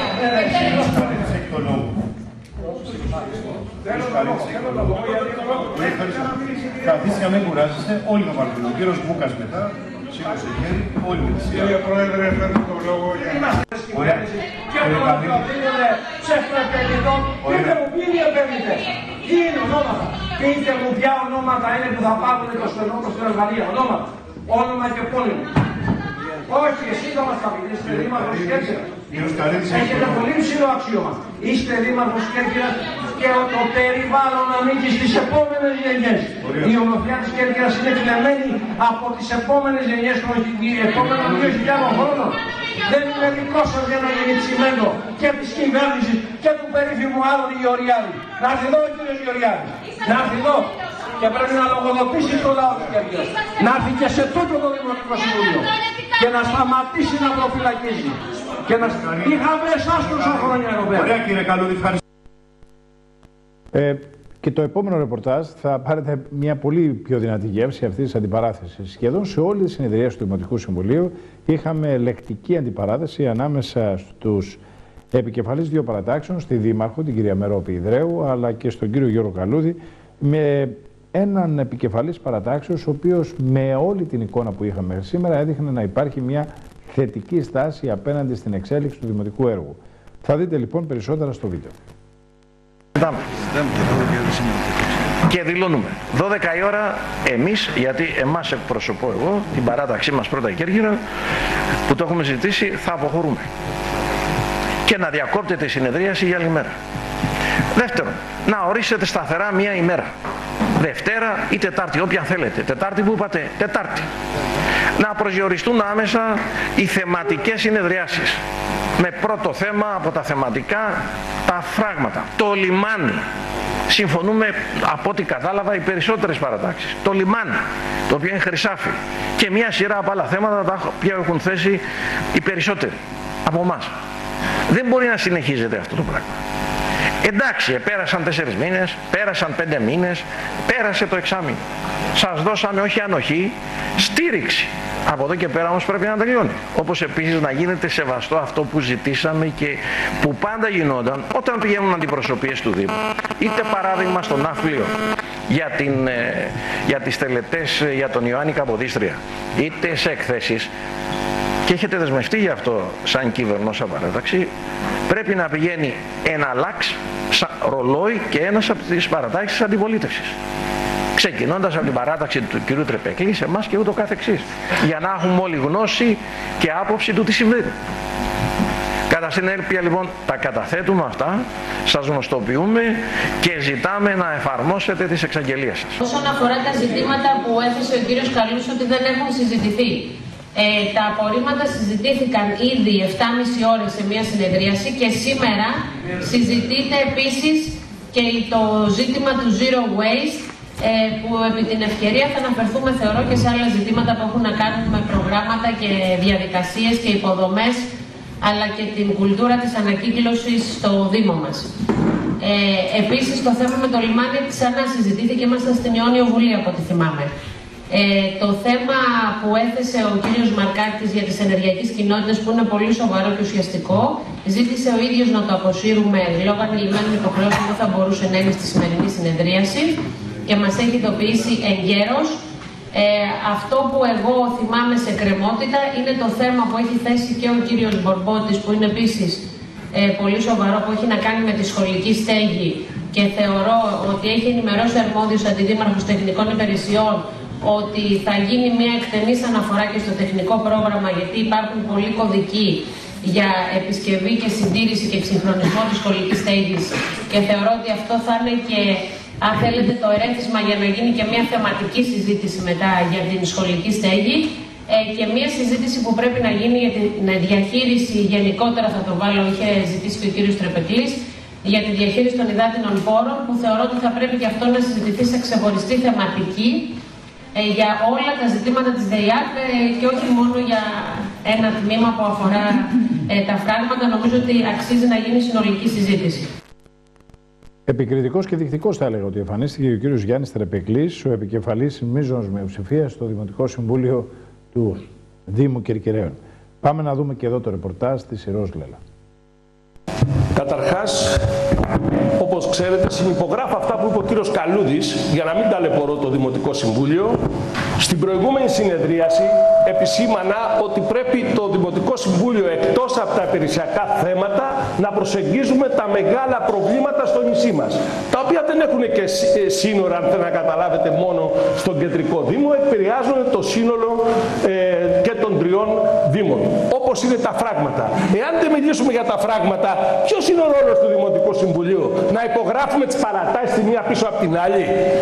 Καθίστε να μην κουράζεστε, όλοι να παρακολουθούν. Ο κύριος Μπούκας μετά, σήκωσε χέρι, όλοι με τη σειρά. Κύριε Πρόεδρε, φέρνω τον λόγο για να... Ωραία. Και προτείνονται ψεύτοεπενδυτών. Πείτε μου, ποιοι είναι οι επένδυτες. Ποιοι είναι ονόματα. Πείτε μου ποια ονόματα είναι που θα πάρουν το στενό προς την Αλβανία. Ονόματα. Όνομα και πόλεμο. Όχι, εσύ θα μας τα πείτε, είστε δήμαρχος Κέρκυρας. Έχετε πολύ ψηλό αξίωμα. Είστε δήμαρχος Κέρκυρας και το περιβάλλον ανήκει στις επόμενες γενιές. Η ομορφιά της Κέρκυρας είναι κλεμμένη από τις επόμενες γενιές των επόμενων δύο χιλιάδων χρόνων. Δεν είναι δικό σας για να γίνει τσιμέντο και της κυβέρνησης και του περίφημου άλλου Γεωργιάδη. Να έρθει εδώ ο κύριος Γεωργιάδης. Να έρθει εδώ. Και πρέπει να λογοδοτήσει το λαό της Κέρκυρας. Να έρθει και σε τούτο το Δημοτικό Συμβούλιο. Και να σταματήσει να προφυλακίζει. Και να είχαμε εσάς τόσα χρόνια εδώ πέρα. Ωραία κύριε Καλούδη, ευχαριστώ. Ε, και το επόμενο ρεπορτάζ θα πάρετε μια πολύ πιο δυνατή γεύση αυτής της αντιπαράθεσης. Σχεδόν σε όλες τις συνεδρίες του Δημοτικού Συμβουλίου είχαμε λεκτική αντιπαράθεση ανάμεσα στους επικεφαλής δύο παρατάξεων, στη Δήμαρχο, την κυρία Μερόπη Ιδραίου, αλλά και στον κύριο Γιώργο Καλούδη, με έναν επικεφαλής παρατάξεως, ο οποίος με όλη την εικόνα που είχαμε μέχρι σήμερα έδειχνε να υπάρχει μια θετική στάση απέναντι στην εξέλιξη του δημοτικού έργου. Θα δείτε λοιπόν περισσότερα στο βίντεο. Και δηλώνουμε δώδεκα η ώρα εμείς, γιατί εμάς εκπροσωπώ εγώ, την παράταξή μας πρώτα η Κέρκυρα, που το έχουμε ζητήσει, θα αποχωρούμε. Και να διακόπτεται η συνεδρίαση για άλλη μέρα. Δεύτερον, να ορίσετε σταθερά μία ημέρα. Δευτέρα ή Τετάρτη, όποια θέλετε. Τετάρτη που είπατε, Τετάρτη. Να προσδιοριστούν άμεσα οι θεματικές συνεδριάσεις. με πρώτο θέμα από τα θεματικά τα φράγματα, το λιμάνι. Συμφωνούμε, από ό,τι κατάλαβα, οι περισσότερες παρατάξεις. Το λιμάνι, το οποίο είναι χρυσάφι, και μια σειρά από άλλα θέματα τα οποία έχουν θέσει οι περισσότεροι από εμάς. Δεν μπορεί να συνεχίζεται αυτό το πράγμα. Εντάξει, πέρασαν τέσσερις μήνες, πέρασαν πέντε μήνες, πέρασε το εξάμηνο. Σας δώσαμε όχι ανοχή, στήριξη. Από εδώ και πέρα όμως πρέπει να τελειώνει. Όπως επίσης να γίνεται σεβαστό αυτό που ζητήσαμε και που πάντα γινόταν όταν πηγαίνουν αντιπροσωπείες του Δήμου. Είτε παράδειγμα στο Ναύπλιο για, την, για τις τελετές για τον Ιωάννη Καποδίστρια, είτε σε εκθέσεις, και έχετε δεσμευτεί γι' αυτό σαν κυβερνό, σαν παράταξη, πρέπει να πηγαίνει ένα λάξ, ρολόι και ένας από τις παρατάξεις της αντιπολίτευσης. Ξεκινώντας από την παράταξη του κ. Τρεπεκλή, σε εμάς και ούτω καθεξής. Για να έχουμε όλη γνώση και άποψη του τι συμβαίνει. Κατά συνέπεια λοιπόν τα καταθέτουμε αυτά, σας γνωστοποιούμε και ζητάμε να εφαρμόσετε τις εξαγγελίες σας. Όσον αφορά τα ζητήματα που έθεσε ο κύριος Καλούς ότι δεν έχουν συζητηθεί, ε, τα απορρίμματα συζητήθηκαν ήδη επτά και μισή ώρες σε μια συνεδρίαση και σήμερα συζητείται επίσης και το ζήτημα του Zero Waste, ε, που επί την ευκαιρία θα αναφερθούμε, θεωρώ, και σε άλλα ζητήματα που έχουν να κάνουν με προγράμματα και διαδικασίες και υποδομές, αλλά και την κουλτούρα της ανακύκλωσης στο Δήμο μας. Ε, επίσης, το θέμα με το λιμάνι ξανά συζητήθηκε, είμαστε στην Ιόνιο Βουλή από ό,τι θυμάμαι. Ε, το θέμα που έθεσε ο κύριος Μαρκάκης για τις ενεργειακές κοινότητες, που είναι πολύ σοβαρό και ουσιαστικό, ζήτησε ο ίδιος να το αποσύρουμε λόγω ανηλυμένων υποχρεώσεων που θα μπορούσε να είναι στη σημερινή συνεδρίαση και μας έχει ειδοποιήσει εγκαίρως. Ε, αυτό που εγώ θυμάμαι σε κρεμότητα είναι το θέμα που έχει θέσει και ο κύριος Μπορμπότης, που είναι επίσης ε, πολύ σοβαρό, που έχει να κάνει με τη σχολική στέγη, και θεωρώ ότι έχει ενημερώσει αρμόδιος αντιδήμαρχος τεχνικών υπηρεσιών ότι θα γίνει μια εκτενής αναφορά και στο τεχνικό πρόγραμμα, γιατί υπάρχουν πολλοί κωδικοί για επισκευή και συντήρηση και εξυγχρονισμό της σχολικής στέγης, και θεωρώ ότι αυτό θα είναι και, αν θέλετε, το ερέθισμα για να γίνει και μια θεματική συζήτηση μετά για την σχολική στέγη, ε, και μια συζήτηση που πρέπει να γίνει για την διαχείριση γενικότερα, θα το βάλω, είχε ζητήσει και ο κύριος Τρεπεκλής, για τη διαχείριση των υδάτινων πόρων, που θεωρώ ότι θα πρέπει και αυτό να συζητηθεί σε ξεχωριστή θεματική ε, για όλα τα ζητήματα της ΔΕΙΑΚ ε, και όχι μόνο για ένα τμήμα που αφορά ε, τα φράγματα. Νομίζω ότι αξίζει να γίνει συνολική συζήτηση. Επικριτικός και δεικτικός θα έλεγα ότι εμφανίστηκε ο κύριος Γιάννης Τρεπεκλής, ο επικεφαλής μείζωνος μειοψηφίας στο Δημοτικό Συμβούλιο του Δήμου Κερκυραίων. Πάμε να δούμε και εδώ το ρεπορτάζ της Ηρώς Γλέλα. Καταρχάς, όπως ξέρετε, συνυπογράφω αυτά που είπε ο κύριος Καλούδης, για να μην ταλαιπωρώ το Δημοτικό Συμβούλιο. Στην προηγούμενη συνεδρίαση επισήμανα ότι πρέπει το Δημοτικό Συμβούλιο, εκτός από τα υπηρεσιακά θέματα, να προσεγγίζουμε τα μεγάλα προβλήματα στο νησί μας, τα οποία δεν έχουν και σύνορα, αν θέλετε να καταλάβετε, μόνο στον κεντρικό Δήμο, επηρεάζουν το σύνολο ε, και των τριών Δήμων, όπως είναι τα φράγματα. Εάν δεν μιλήσουμε για τα φράγματα, ποιος είναι ο ρόλος του Δημοτικού Συμβουλίου? Να υπογράφουμε τις παρατάσεις τη μία πίσω από την άλλη?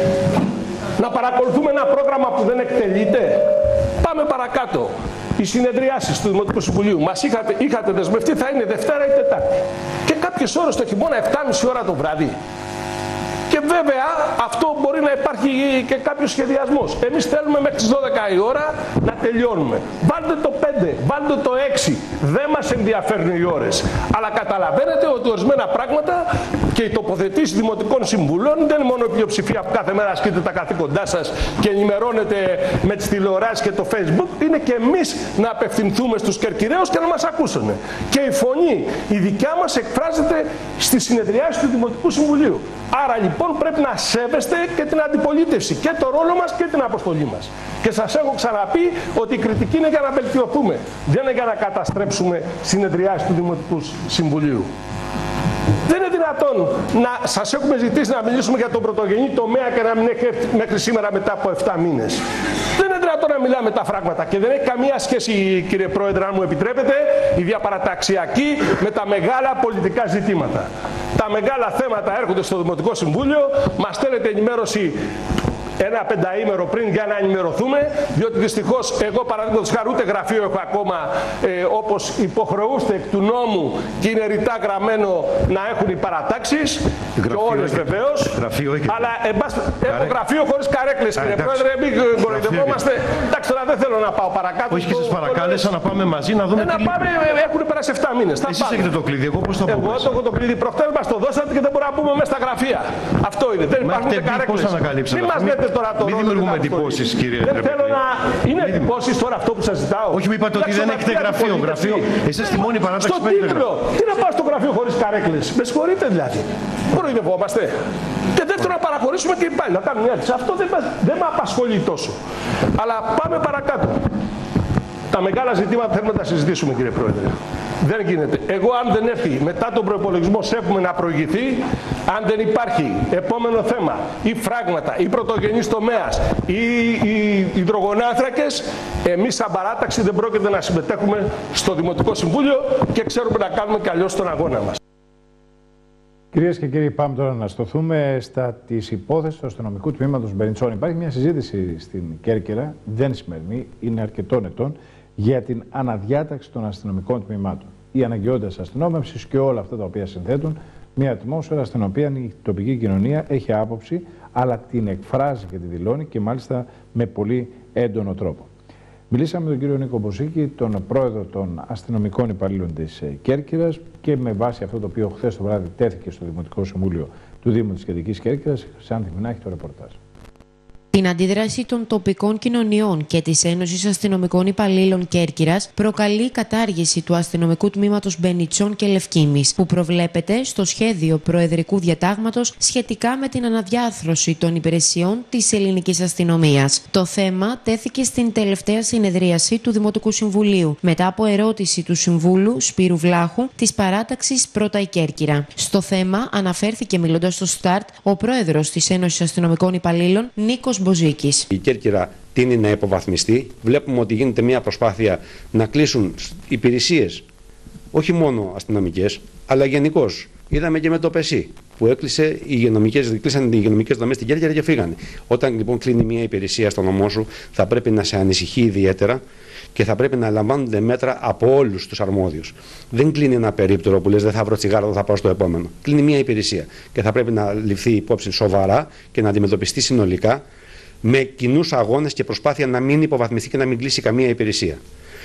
Να παρακολουθούμε ένα πρόγραμμα που δεν εκτελείται? Πάμε παρακάτω. Οι συνεδριάσεις του Δημοτικού Συμβουλίου μας είχατε, είχατε δεσμευτεί θα είναι Δευτέρα ή Τετάρτη. Και κάποιες ώρες το χειμώνα, επτά και μισή ώρα το βράδυ. Και βέβαια αυτό μπορεί να υπάρχει και κάποιος σχεδιασμός. Εμείς θέλουμε μέχρι τις δώδεκα η ώρα να τελειώνουμε. Βάλτε το πέντε, βάλτε το έξι. Δεν μας ενδιαφέρουν οι ώρες. Αλλά καταλαβαίνετε ότι ορισμένα πράγματα και οι τοποθετήσεις δημοτικών συμβουλών δεν είναι μόνο η πλειοψηφία που κάθε μέρα ασκείτε τα καθήκοντά σας και ενημερώνετε με τις τηλεοράσεις και το Facebook. Είναι και εμείς να απευθυνθούμε στους Κερκυραίους και να μας ακούσουν. Και η φωνή, η δικιά μας, εκφράζεται στη συνεδριάση του Δημοτικού Συμβουλίου. Άρα λοιπόν πρέπει να σέβεστε και την αντιπολίτευση, και το ρόλο μας και την αποστολή μας. Και σας έχω ξαναπεί ότι η κριτική είναι για να βελτιωθούμε, δεν είναι για να καταστρέψουμε συνεδριάσεις του Δημοτικού Συμβουλίου. Δεν είναι δυνατόν να σας έχουμε ζητήσει να μιλήσουμε για τον πρωτογενή τομέα και να μην έχει έρθει μέχρι σήμερα μετά από επτά μήνες. Δεν είναι δυνατόν να μιλάμε τα φράγματα και δεν έχει καμία σχέση, κύριε Πρόεδρε, αν μου επιτρέπετε, η διαπαραταξιακή με τα μεγάλα πολιτικά ζητήματα. Τα μεγάλα θέματα έρχονται στο Δημοτικό Συμβούλιο, μας στέλνετε ενημέρωση ένα πενταήμερο πριν για να ενημερωθούμε, διότι δυστυχώς εγώ παραδείγματος χάρη ούτε γραφείο έχω ακόμα, ε, όπως υποχρεούστε εκ του νόμου και είναι ρητά γραμμένο να έχουν οι παρατάξεις και όλες βεβαίως, αλλά εμπάσ, έχω γραφείο χωρίς καρέκλες, κύριε Πρόεδρε, μην κοροϊδευόμαστε. Εντάξει, τώρα δεν θέλω να πάω παρακάτω. Όχι, και σας παρακάλεσα να πάμε μαζί να δούμε. Ε, να πάμε, έχουν περάσει εφτά μήνες. Εσείς έχετε το κλειδί, εγώ πώς θα πω. Εγώ το έχω το κλειδί. Προχτές μας το δώσατε και δεν μπορούμε να πούμε μέσα στα γραφεία. Αυτό είναι. Δεν υπάρχουν ούτε καρέκλες. Πώς ανακαλύψατε. Μην μας λέτε τώρα το Μην δημιουργούμε εντυπώσεις, κύριε. Δεν θέλω να. Είναι εντυπώσεις τώρα αυτό που σας ζητάω. Όχι, μου είπατε ότι δεν έχετε γραφείο. Γραφείο. Εσείς τη μόνη παράταξη στο τίτλο. Τι να πάω στο γραφείο χωρίς καρέκλες. Με συγχωρείτε δηλαδή. Κοροϊδευόμαστε. Και δεύτερο να παραχωρήσουμε και πάλι να κάνουμε μια αίτηση. Αυτό δεν, δεν με απασχολεί τόσο. Αλλά πάμε παρακάτω. Τα μεγάλα ζητήματα θέλουμε να τα συζητήσουμε, κύριε Πρόεδρε. Δεν γίνεται. Εγώ αν δεν έρθει μετά τον προϋπολογισμό σέφουμε να προηγηθεί, αν δεν υπάρχει επόμενο θέμα ή φράγματα ή πρωτογενής τομέας ή, ή υδρογονάνθρακες, εμείς σαν παράταξη δεν πρόκειται να συμμετέχουμε στο Δημοτικό Συμβούλιο και ξέρουμε να κάνουμε και αλλιώς τον αγώνα μας. Κυρίες και κύριοι, πάμε τώρα να στοθούμε στα της υπόθεσης του αστυνομικού τμήματος Μπερνιτσών. Υπάρχει μια συζήτηση στην Κέρκυρα, δεν σημερινή, είναι αρκετών ετών, για την αναδιάταξη των αστυνομικών τμήματων. Η αναγκαιότητα αστυνόμευσης και όλα αυτά τα οποία συνθέτουν μια ατμόσφαιρα στην οποία η τοπική κοινωνία έχει άποψη, αλλά την εκφράζει και τη δηλώνει και μάλιστα με πολύ έντονο τρόπο. Μιλήσαμε με τον κύριο Νίκο Μποζίκη, τον πρόεδρο των αστυνομικών υπαλλήλων της Κέρκυρας, και με βάση αυτό το οποίο χθες το βράδυ τέθηκε στο Δημοτικό Συμβούλιο του Δήμου της Κεντρικής Κέρκυρας, η Χρυσάνθη Μινάχη, το ρεπορτάζ. Την αντίδραση των τοπικών κοινωνιών και της Ένωσης Αστυνομικών Υπαλλήλων Κέρκυρας προκαλεί η κατάργηση του αστυνομικού τμήματος Μπενιτσών και Λευκήμης, που προβλέπεται στο σχέδιο προεδρικού διατάγματος σχετικά με την αναδιάρθρωση των υπηρεσιών της ελληνικής αστυνομίας. Το θέμα τέθηκε στην τελευταία συνεδρίαση του Δημοτικού Συμβουλίου, μετά από ερώτηση του Συμβούλου Σπύρου Βλάχου της παράταξης Πρώτα η Κέρκυρα. Στο θέμα αναφέρθηκε μιλώντας στο Σταρτ ο πρόεδρος της Ένωσης Αστυνομικών Υπαλλήλων, Νίκος Μποζίκης. Η Κέρκυρα τείνει να υποβαθμιστεί. Βλέπουμε ότι γίνεται μια προσπάθεια να κλείσουν υπηρεσίες, όχι μόνο αστυνομικές, αλλά γενικώς. Είδαμε και με το ΠΕΣΥ που έκλεισε οι υγειονομικές, κλείσαν οι υγειονομικές δομές στην Κέρκυρα και φύγανε. Όταν λοιπόν κλείνει μια υπηρεσία στο νομό σου, θα πρέπει να σε ανησυχεί ιδιαίτερα και θα πρέπει να λαμβάνονται μέτρα από όλους τους αρμόδιους. Δεν κλείνει ένα περίπτερο που λες δεν θα βρω τσιγάρο, δεν θα πάω στο επόμενο. Κλείνει μια υπηρεσία και θα πρέπει να ληφθεί υπόψη σοβαρά και να αντιμετωπιστεί συνολικά, με κοινούς αγώνες και προσπάθεια να μην υποβαθμιστεί και να μην κλείσει καμία υπηρεσία.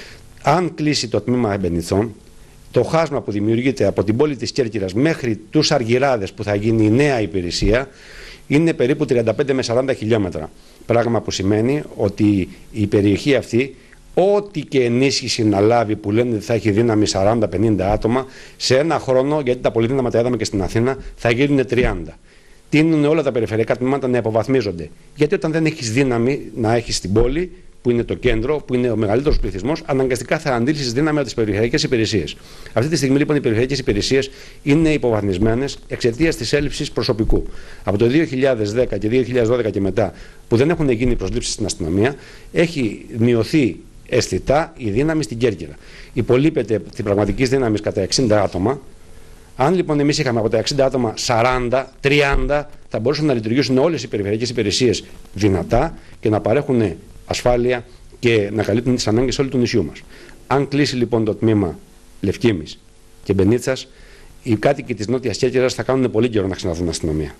Αν κλείσει το τμήμα Μπενιτσών, το χάσμα που δημιουργείται από την πόλη της Κέρκυρας μέχρι τους Αργυράδες που θα γίνει η νέα υπηρεσία είναι περίπου τριάντα πέντε με σαράντα χιλιόμετρα. Πράγμα που σημαίνει ότι η περιοχή αυτή, ό,τι και ενίσχυση να λάβει, που λένε ότι θα έχει δύναμη σαράντα πενήντα άτομα, σε ένα χρόνο, γιατί τα πολυδύναμα τα είδαμε και στην Αθήνα, θα γίνουν τριάντα. Τείνουν όλα τα περιφερειακά τμήματα να υποβαθμίζονται. Γιατί όταν δεν έχεις δύναμη να έχεις την πόλη, που είναι το κέντρο, που είναι ο μεγαλύτερος πληθυσμός, αναγκαστικά θα αντίλησεις δύναμη από τις περιφερειακές υπηρεσίες. Αυτή τη στιγμή λοιπόν οι περιφερειακές υπηρεσίες είναι υποβαθμισμένες εξαιτίας της έλλειψης προσωπικού. Από το δύο χιλιάδες δέκα και δύο χιλιάδες δώδεκα και μετά, που δεν έχουν γίνει προσλήψεις στην αστυνομία, έχει μειωθεί αισθητά η δύναμη στην Κέρκυρα. Υπολείπεται την πραγματική δύναμη κατά εξήντα άτομα. Αν λοιπόν εμείς είχαμε από τα εξήντα άτομα σαράντα, τριάντα, θα μπορούσαν να λειτουργήσουν όλες οι περιφερειακές υπηρεσίες δυνατά και να παρέχουν ασφάλεια και να καλύπτουν τις ανάγκες όλου του νησιού μας. Αν κλείσει λοιπόν το τμήμα Λευκήμης και Μπενίτσας, οι κάτοικοι της Νότιας Κέρκυρας θα κάνουν πολύ καιρό να ξαναδούν αστυνομία.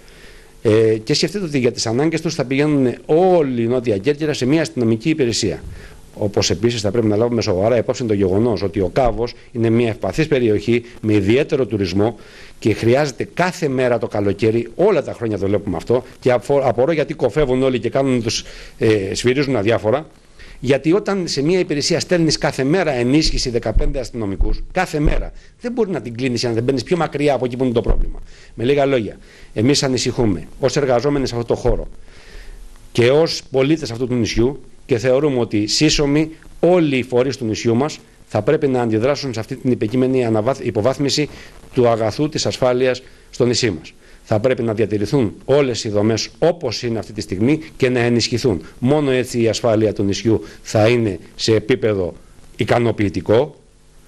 Ε, και σκεφτείτε ότι για τις ανάγκες τους θα πηγαίνουν όλη η Νότια Κέρκυρα σε μια αστυνομική υπηρεσία. Όπως επίσης θα πρέπει να λάβουμε σοβαρά υπόψη το γεγονός ότι ο Κάβος είναι μια ευπαθής περιοχή με ιδιαίτερο τουρισμό και χρειάζεται κάθε μέρα το καλοκαίρι, όλα τα χρόνια το βλέπουμε αυτό, και απορώ γιατί κοφεύουν όλοι και κάνουν τους, ε, σφυρίζουν αδιάφορα. Γιατί όταν σε μια υπηρεσία στέλνεις κάθε μέρα ενίσχυση δεκαπέντε αστυνομικούς, κάθε μέρα, δεν μπορεί να την κλείνεις αν δεν μπαίνεις πιο μακριά από εκεί που είναι το πρόβλημα. Με λίγα λόγια, εμείς ανησυχούμε ως εργαζόμενοι σε αυτό το χώρο και ως πολίτες αυτού του νησιού και θεωρούμε ότι σύσσωμοι όλοι οι φορείς του νησιού μας θα πρέπει να αντιδράσουν σε αυτή την υπεκείμενη υποβάθμιση του αγαθού της ασφάλειας στο νησί μας. Θα πρέπει να διατηρηθούν όλες οι δομές όπως είναι αυτή τη στιγμή και να ενισχυθούν. Μόνο έτσι η ασφάλεια του νησιού θα είναι σε επίπεδο ικανοποιητικό,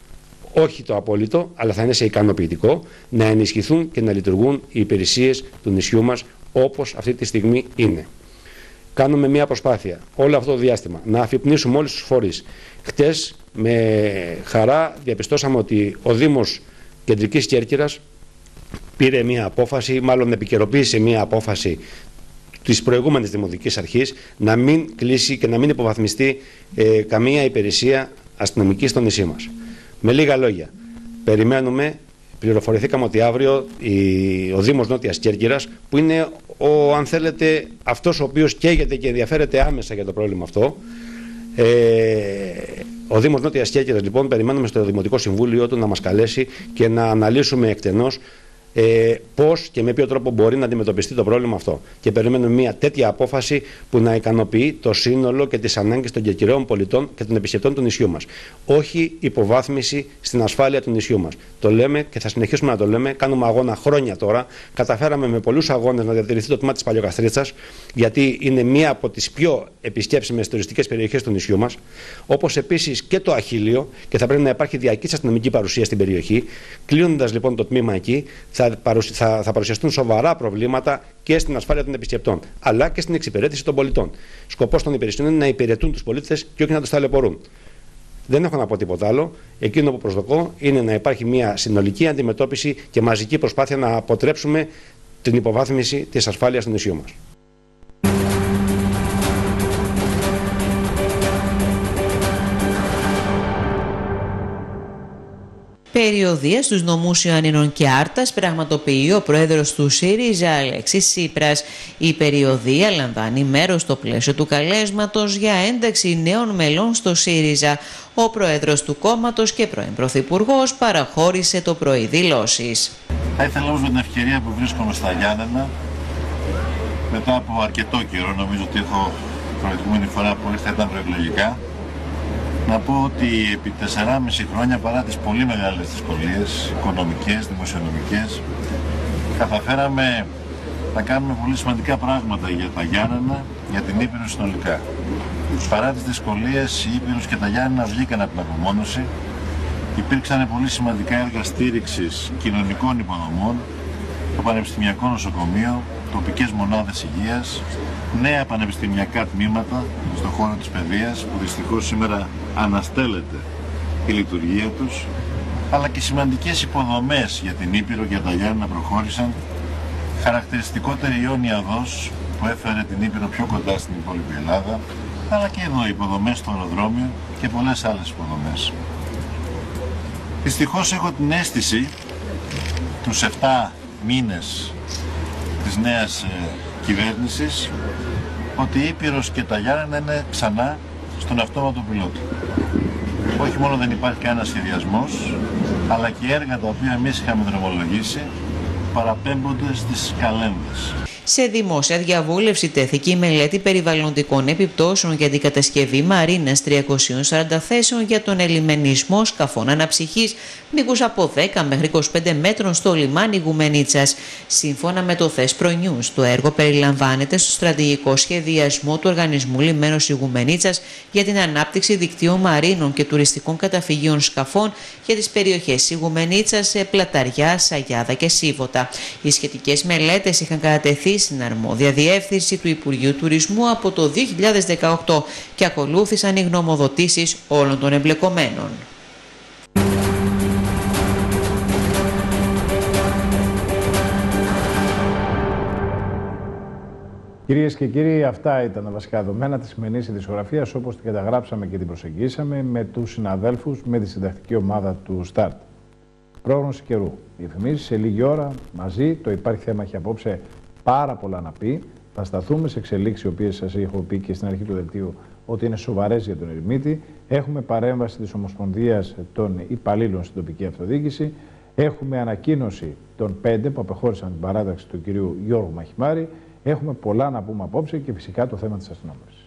όχι το απόλυτο, αλλά θα είναι σε ικανοποιητικό, να ενισχυθούν και να λειτουργούν οι υπηρεσίες του νησιού μας όπως αυτή τη στιγμή είναι. κάνουμε μια προσπάθεια όλο αυτό το διάστημα να αφυπνίσουμε όλους τους φορείς. Χτες με χαρά διαπιστώσαμε ότι ο Δήμος Κεντρικής Κέρκυρας πήρε μια απόφαση, μάλλον επικαιροποίησε μια απόφαση της προηγούμενης Δημοτικής Αρχής να μην κλείσει και να μην υποβαθμιστεί ε, καμία υπηρεσία αστυνομική στο νησί μας. Με λίγα λόγια, περιμένουμε, πληροφορηθήκαμε ότι αύριο η, ο Δήμος Νότιας Κέρκυρας, που είναι ο, αν θέλετε, αυτός ο οποίος καίγεται και ενδιαφέρεται άμεσα για το πρόβλημα αυτό, ε, ο Δήμος Νότιας Κέρκυρας, λοιπόν, περιμένουμε στο Δημοτικό Συμβούλιο του να μας καλέσει και να αναλύσουμε εκτενώς Ε, πώς και με ποιο τρόπο μπορεί να αντιμετωπιστεί το πρόβλημα αυτό. Και περιμένουμε μια τέτοια απόφαση που να ικανοποιεί το σύνολο και τις ανάγκες των κερκυραίων πολιτών και των επισκεπτών του νησιού μας. Όχι υποβάθμιση στην ασφάλεια του νησιού μας. Το λέμε και θα συνεχίσουμε να το λέμε. Κάνουμε αγώνα χρόνια τώρα. Καταφέραμε με πολλούς αγώνες να διατηρηθεί το τμήμα της Παλαιοκαστρίτσας, γιατί είναι μία από τις πιο επισκέψιμες τουριστικές περιοχές του νησιού μας. Όπως επίσης και το Αχίλιο, και θα πρέπει να υπάρχει διαρκής αστυνομική παρουσία στην περιοχή. Κλείνοντας λοιπόν το τμήμα εκεί, θα, παρουσι... θα, θα παρουσιαστούν σοβαρά προβλήματα και στην ασφάλεια των επισκεπτών, αλλά και στην εξυπηρέτηση των πολιτών. Σκοπός των υπηρεσιών είναι να υπηρετούν τους πολίτες και όχι να τους ταλαιπωρούν. Δεν έχω να πω τίποτα άλλο. Εκείνο που προσδοκώ είναι να υπάρχει μια συνολική αντιμετώπιση και μαζική προσπάθεια να αποτρέψουμε την υποβάθμιση της ασφάλειας του νησιού μας. Περιοδία στους νομούς Ιωαννίνων και Άρτας πραγματοποιεί ο πρόεδρος του ΣΥΡΙΖΑ, Αλέξης Τσίπρας. Η περιοδία λαμβάνει μέρος στο πλαίσιο του καλέσματος για ένταξη νέων μελών στο ΣΥΡΙΖΑ. Ο πρόεδρος του κόμματος και πρώην πρωθυπουργός παραχώρησε το πρωί δηλώσεις. Θα ήθελα όμως με την ευκαιρία που βρίσκομαι στα Γιάννενα, μετά από αρκετό καιρό, νομίζω ότι έχω προηγούμενη φορά που ήρθα ήταν προεκλογικά, να πω ότι επί τεσσεράμισι χρόνια, παρά τις πολύ μεγάλες δυσκολίες, οικονομικές, δημοσιονομικές, καταφέραμε να κάνουμε πολύ σημαντικά πράγματα για τα Γιάννενα, για την Ήπειρο συνολικά. Παρά τις δυσκολίες, η Ήπειρος και τα Γιάννενα βγήκαν από την απομόνωση. Υπήρξαν πολύ σημαντικά έργα στήριξης κοινωνικών υποδομών, το Πανεπιστημιακό Νοσοκομείο, τοπικές μονάδες υγείας, νέα πανεπιστημιακά τμήματα στον χώρο της παιδείας, που δυστυχώς σήμερα αναστέλλεται η λειτουργία τους, αλλά και σημαντικές υποδομές για την Ήπειρο και τα Γιάννενα προχώρησαν. Χαρακτηριστικότερη η Αιώνια Οδός, που έφερε την Ήπειρο πιο κοντά στην υπόλοιπη Ελλάδα, αλλά και εδώ υποδομές στο αεροδρόμιο και πολλές άλλες υποδομές. Δυστυχώς έχω την αίσθηση τους επτά μήνες της νέας ε, κυβέρνησης ότι η Ήπειρος και τα Γιάννενα είναι ξανά στον αυτόματο πιλότο. Όχι μόνο δεν υπάρχει κανένας σχεδιασμός, αλλά και έργα τα οποία εμείς είχαμε δρομολογήσει παραπέμπονται στις καλένδες. Σε δημόσια διαβούλευση τέθηκε η μελέτη περιβαλλοντικών επιπτώσεων για την κατασκευή μαρίνας τριακοσίων σαράντα θέσεων για τον ελιμενισμό σκαφών αναψυχής μήκους από δέκα μέχρι είκοσι πέντε μέτρων στο λιμάνι Ιγουμενίτσας. Σύμφωνα με το Θέσπρο News, το έργο περιλαμβάνεται στο στρατηγικό σχεδιασμό του Οργανισμού Λιμένος Ιγουμενίτσας για την ανάπτυξη δικτύων μαρίνων και τουριστικών καταφυγίων σκαφών για τις περιοχές Ιγουμενίτσας, Πλαταριά, Σαγιάδα και Σίβωτα. Οι σχετικές μελέτες είχαν κατατεθεί στην αρμόδια διεύθυνση του Υπουργείου Τουρισμού από το δύο χιλιάδες δεκαοκτώ και ακολούθησαν οι γνωμοδοτήσεις όλων των εμπλεκομένων. Κυρίες και κύριοι, αυτά ήταν τα βασικά δεδομένα της σημερινής ειδησιογραφίας, όπως την καταγράψαμε και την προσεγγίσαμε με τους συναδέλφους, με τη συντακτική ομάδα του Start. Πρόγνωση καιρού. Οι εφημίσεις σε λίγη ώρα μαζί. Το Υπάρχει Θέμα έχει απόψε πάρα πολλά να πει. Θα σταθούμε σε εξελίξεις, οι οποίες σας έχω πει και στην αρχή του δελτίου ότι είναι σοβαρές για τον Ερημίτη. Έχουμε παρέμβαση της Ομοσπονδίας των Υπαλλήλων στην τοπική αυτοδιοίκηση. Έχουμε ανακοίνωση των πέντε που απεχώρησαν την παράταξη του κυρίου Γιώργου Μαχημάρη. Έχουμε πολλά να πούμε απόψε και φυσικά το θέμα της αστυνόμευσης.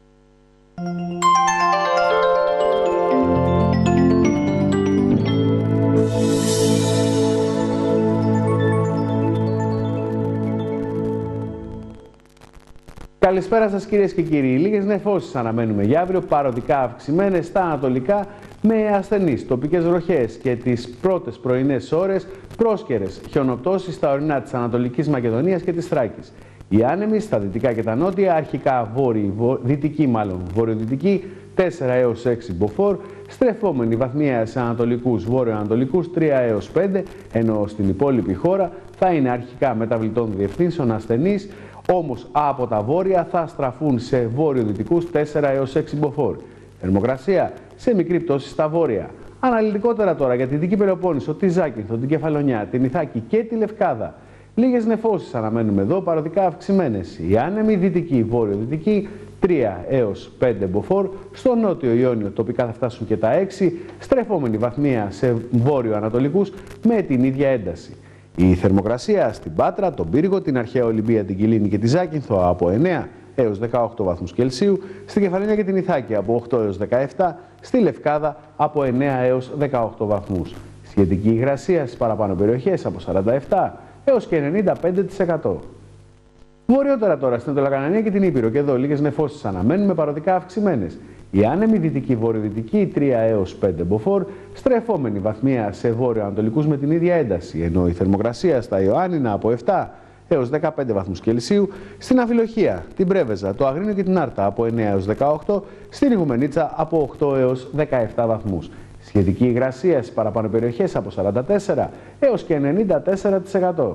Καλησπέρα σας κυρίες και κύριοι. Λίγες νεφώσεις αναμένουμε για αύριο, παροδικά αυξημένες στα ανατολικά με ασθενείς τοπικές βροχές και τις πρώτες πρωινές ώρες πρόσκαιρες χιονοπτώσεις στα ορεινά της Ανατολικής Μακεδονίας και της Θράκης. Οι άνεμοι στα δυτικά και τα νότια, αρχικά βόρειοι, δυτική μάλλον, βορειοδυτική, τέσσερα έως έξι μποφόρ, στρεφόμενοι βαθμιαία σε ανατολικούς, βόρειο-ανατολικούς, τρία έως πέντε, ενώ στην υπόλοιπη χώρα θα είναι αρχικά μεταβλητών διευθύνσεων ασθενείς, όμως από τα βόρεια θα στραφούν σε βόρειο-δυτικούς τέσσερα έως έξι μποφόρ. Θερμοκρασία σε μικρή πτώση στα βόρεια. Αναλυτικότερα τώρα για τη Δυτική Πελοπόννησο, τη Ζάκυνθο, την Κεφαλονιά, την Ιθάκη και τη Λευκάδα. Λίγες νεφώσεις αναμένουμε εδώ, παροδικά αυξημένες. Οι άνεμοι δυτική, βόρειο-δυτική, τρία έως πέντε μποφόρ. Στο νότιο Ιόνιο τοπικά θα φτάσουν και τα έξι, στρεφόμενη βαθμία σε βόρειο-ανατολικούς με την ίδια ένταση. Η θερμοκρασία στην Πάτρα, τον Πύργο, την Αρχαία Ολυμπία, την Κιλίνη και τη Ζάκυνθο από εννέα έως δεκαοκτώ βαθμούς Κελσίου, στην Κεφαλονιά και την Ιθάκη από οκτώ έως δεκαεπτά, στη Λευκάδα από εννέα έως δεκαοκτώ βαθμούς. Σχετική υγρασία στις παραπάνω περιοχές από σαράντα επτά έως και ενενήντα πέντε τοις εκατό. Βορειότερα τώρα στην Ανατολοκανανία και την Ήπειρο, και εδώ λίγες νεφώσεις αναμένουν με παροδικά αυξημένες. Οι άνεμοι δυτική βορειοδυτική τρία έως πέντε μποφόρ, στρεφόμενη βαθμία σε βόρειο-ανατολικούς με την ίδια ένταση, ενώ η θερμοκρασία στα Ιωάννινα από επτά έως δεκαπέντε βαθμούς Κελσίου, στην Αμφιλοχία, την Πρέβεζα, το Αγρίνιο και την Άρτα από εννέα έως δεκαοκτώ, στην Ιγουμενίτσα από οκτώ έως δεκαεπτά βαθμούς. Σχετική υγρασία στις παραπάνω περιοχές από σαράντα τέσσερα έως και ενενήντα τέσσερα τοις εκατό.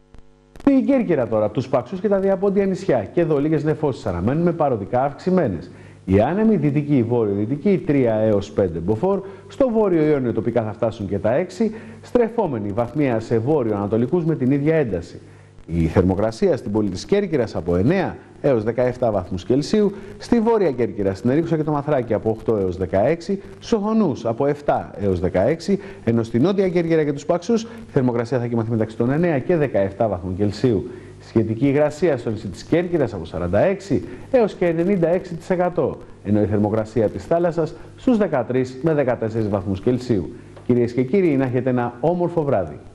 Στην Κέρκυρα τώρα, τους Παξούς και τα διαπόντια νησιά, και εδώ λίγες νεφώσεις αναμένουν με παροδικά αυξημένες. Οι άνεμοι δυτική, βόρειο-δυτική τρία έως πέντε μποφόρ, στο βόρειο Ιόνιο τοπικά θα φτάσουν και τα έξι, στρεφόμενοι βαθμία σε βόρειο-ανατολικούς με την ίδια ένταση. Η θερμοκρασία στην πόλη της Κέρκυρας από εννέα έως δεκαεπτά βαθμούς Κελσίου, στη Βόρεια Κέρκυρα, στην Ερίξο και το Μαθράκι από οκτώ έως δεκαέξι, στους Οχονούς από επτά έως δεκαέξι, ενώ στη Νότια Κέρκυρα και τους Παξούς η θερμοκρασία θα κοιμαθεί μεταξύ των εννέα και δεκαεπτά βαθμούς Κελσίου. Σχετική υγρασία στο νησί της Κέρκυρας από σαράντα έξι έως και ενενήντα έξι τοις εκατό, ενώ η θερμοκρασία της θάλασσας στους δεκατρείς με δεκατέσσερις βαθμούς Κελσίου. Κυρίες και κύριοι, να έχετε ένα όμορφο βράδυ.